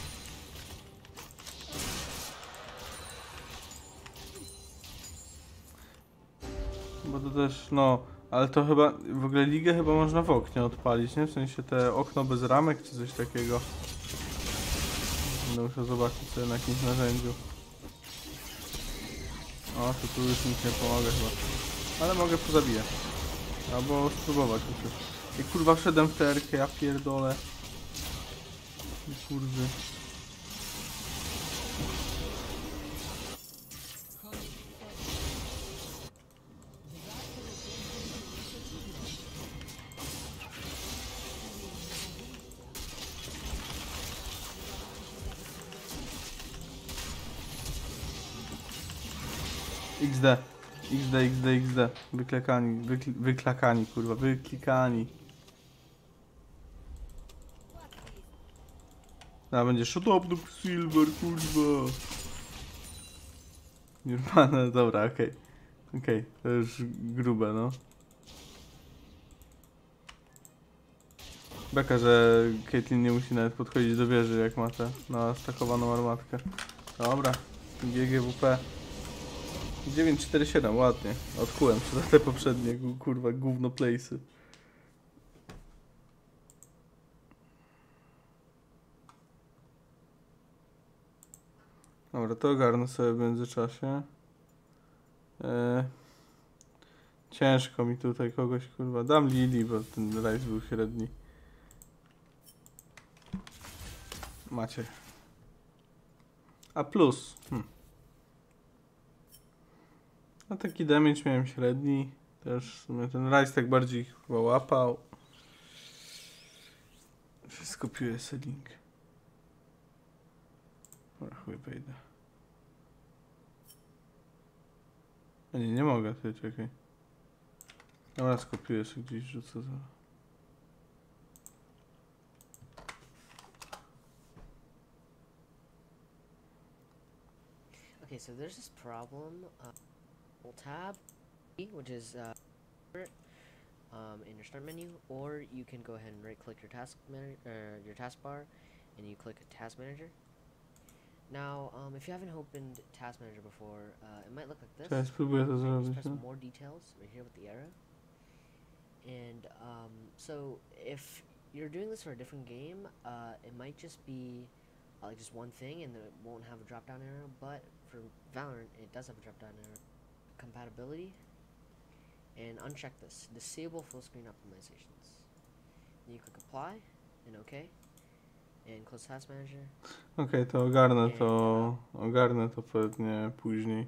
Bo to też, no... Ale to chyba, w ogóle ligę chyba można w oknie odpalić, nie? W sensie te okno bez ramek czy coś takiego. Będę musiał zobaczyć sobie na jakimś narzędziu. O, to tu już nic nie pomogę chyba. Ale mogę pozabijać. Albo spróbować chociaż. I kurwa wszedłem w terkę, ja pierdolę. I kurwy. X D, X D, X D, X D, wyklekani, wykl wyklakani, kurwa, wyklikani. A będzie shut up the silver, kurwa. Nirvana, dobra, okej. Okay. Okej, okay, to już grube, no. Beka, że Caitlyn nie musi nawet podchodzić do wieży, jak ma tę na stakowaną armatkę. Dobra, G G W P. dziewięć cztery siedem, ładnie. Odkułem się za te poprzednie, kurwa, gówno place'y. Dobra, to ogarnę sobie w międzyczasie. Eee, ciężko mi tutaj kogoś, kurwa. Dam Lili, bo ten rajs był średni. Macie. A plus. Hm. A taki damage miałem średni. Też w sumie ten rajs tak bardziej chyba łapał. Skopiuję sobie link. Dobra, chuj wejdę. A nie, nie mogę, ty czekaj. Dobra, skopiuję sobie gdzieś, rzucę za... Okay, so there's this problem. Uh, we'll tab, which is uh, um, in your start menu, or you can go ahead and right-click your task manager, uh, your taskbar, and you click Task Manager. Now, um, if you haven't opened Task Manager before, uh, it might look like this. Cześć, spróbuję to Just zrobić, press no. more details right here with the arrow. And um, so if you're doing this for a different game, uh, it might just be uh, like just one thing, and then it won't have a drop-down arrow. But for Valorant, it does have a drop-down arrow. Compatibility, and uncheck this. Disable full screen optimizations. Then you click Apply and OK, and close Task Manager. Okej, okay, to ogarnę to, ogarnę to pewnie później.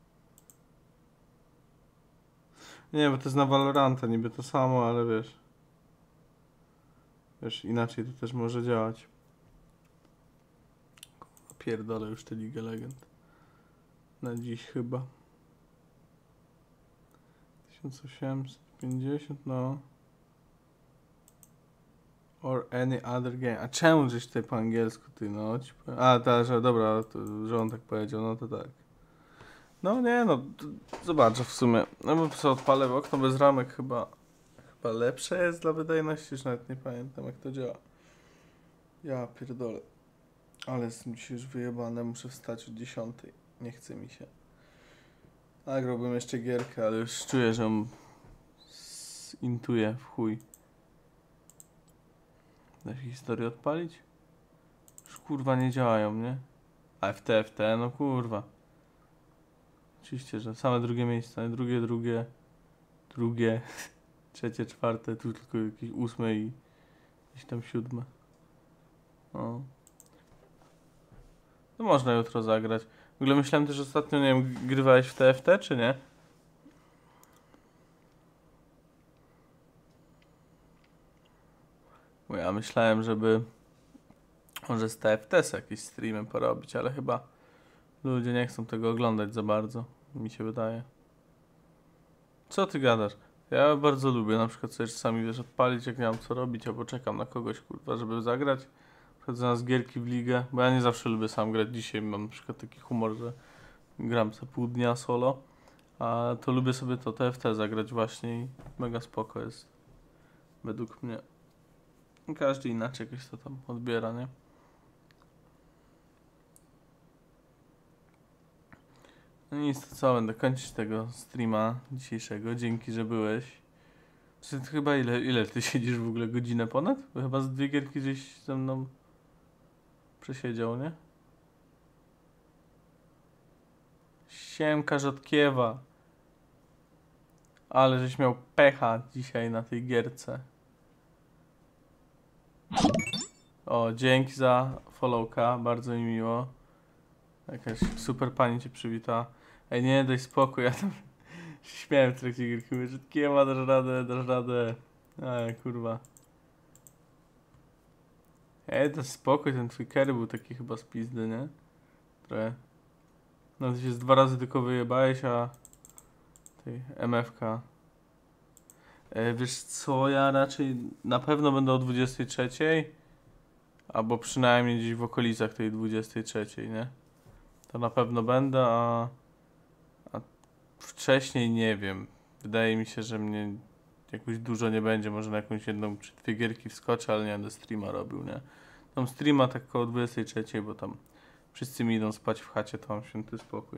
Nie, bo to jest na Valoranta, niby to samo, ale wiesz. Wiesz, inaczej to też może działać. Pierdolę już tę Ligę Legend. Na dziś chyba. tysiąc osiemset pięćdziesiąt, no. Or any other game. A czemu żeś tutaj po angielsku, ty, no? Ci powiem. A, ta, że dobra, to, że on tak powiedział, no to tak. No nie, no, zobaczę w sumie. No bo co, odpalę w okno bez ramek chyba, chyba lepsze jest dla wydajności, już nawet nie pamiętam jak to działa. Ja pierdolę. Ale jestem dzisiaj już wyjebany, muszę wstać o dziesiątej. Nie chce mi się. A grałbym jeszcze gierkę, ale już czuję, że ją intuję w chuj. Da się historię odpalić? Już kurwa nie działają, nie? A F T, F T, no kurwa. Oczywiście, że same drugie miejsca, nie? Drugie, drugie, drugie, trzecie, czwarte, tu tylko jakieś ósme i gdzieś tam siódme. No. No można jutro zagrać. W ogóle myślałem też ostatnio, nie wiem, grywałeś w T F T, czy nie? Bo ja myślałem, żeby może z T F T jakieś streamy porobić, ale chyba ludzie nie chcą tego oglądać za bardzo, mi się wydaje. Co ty gadasz? Ja bardzo lubię na przykład sobie czasami, wiesz, odpalić, jak nie mam co robić, albo czekam na kogoś, kurwa, żeby zagrać. Wchodzę na gierki w ligę, bo ja nie zawsze lubię sam grać. Dzisiaj mam na przykład taki humor, że gram co pół dnia solo, a to lubię sobie to T F T zagrać właśnie i mega spoko jest. Według mnie. Każdy inaczej jakoś to tam odbiera, nie? No nic, to co, będę kończyć tego streama dzisiejszego. Dzięki, że byłeś. Ty chyba ile, ile ty siedzisz w ogóle? Godzinę ponad? Bo chyba z dwie gierki gdzieś ze mną przesiedział, nie? Siemka Rzodkiewa. Ale żeś miał pecha dzisiaj na tej gierce. O, dzięki za followka, bardzo mi miło. Jakaś super pani cię przywita. Ej, nie, daj spokój, ja tam się śmiałem w trakcie gierki. Mówię, Rzodkiewa, dasz radę, dasz radę. Ej, kurwa. Ej, to spokój, ten twój carry był taki chyba z pizdy, nie? Trochę. No ty się z dwa razy tylko wyjebałeś, a tej M F K. E, wiesz co, ja raczej na pewno będę o dwudziestej trzeciej, albo przynajmniej gdzieś w okolicach tej dwudziestej trzeciej, nie? To na pewno będę, a, a wcześniej nie wiem. Wydaje mi się, że mnie jakoś dużo nie będzie, może na jakąś jedną czy dwie gierki wskoczę, ale nie będę streama robił, nie? Tam streama tak koło dwudziestej trzeciej, bo tam wszyscy mi idą spać w chacie, to mam święty spokój.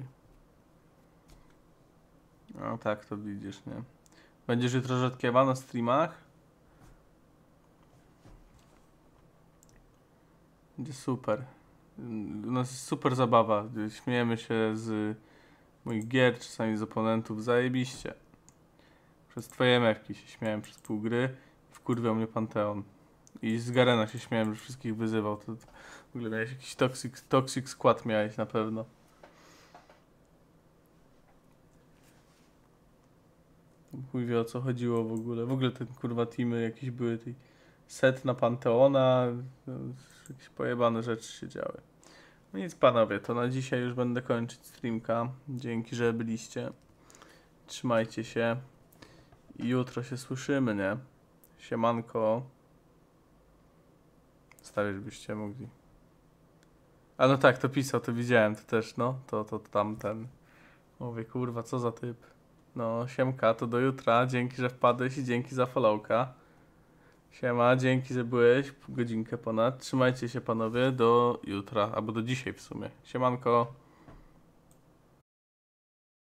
No tak, to widzisz, nie? Będziesz jutro Rzodkiewa na streamach? Będzie super. U nas jest super zabawa. Śmiejemy się z moich gier, czasami z oponentów. Zajebiście. Przez twoje emewki się śmiałem przez pół gry. Wkurwiał mnie Panteon. I z Garena się śmiałem, że wszystkich wyzywał. To, to w ogóle miałeś jakiś toxic, toxic skład miałeś na pewno. Chuj wie o co chodziło w ogóle. W ogóle te kurwa teamy jakieś były. Tej set na Panteona. No, jakieś pojebane rzeczy się działy. No nic panowie, to na dzisiaj już będę kończyć streamka. Dzięki, że byliście. Trzymajcie się. I jutro się słyszymy, nie? Siemanko. Stary, żebyście mogli. A no tak, to pisał, to widziałem, to też, no. To, to, to tamten. Mówię, kurwa, co za typ. No, siemka, to do jutra. Dzięki, że wpadłeś i dzięki za followka. Siema, dzięki, że byłeś. Godzinkę ponad. Trzymajcie się panowie, do jutra, albo do dzisiaj w sumie. Siemanko.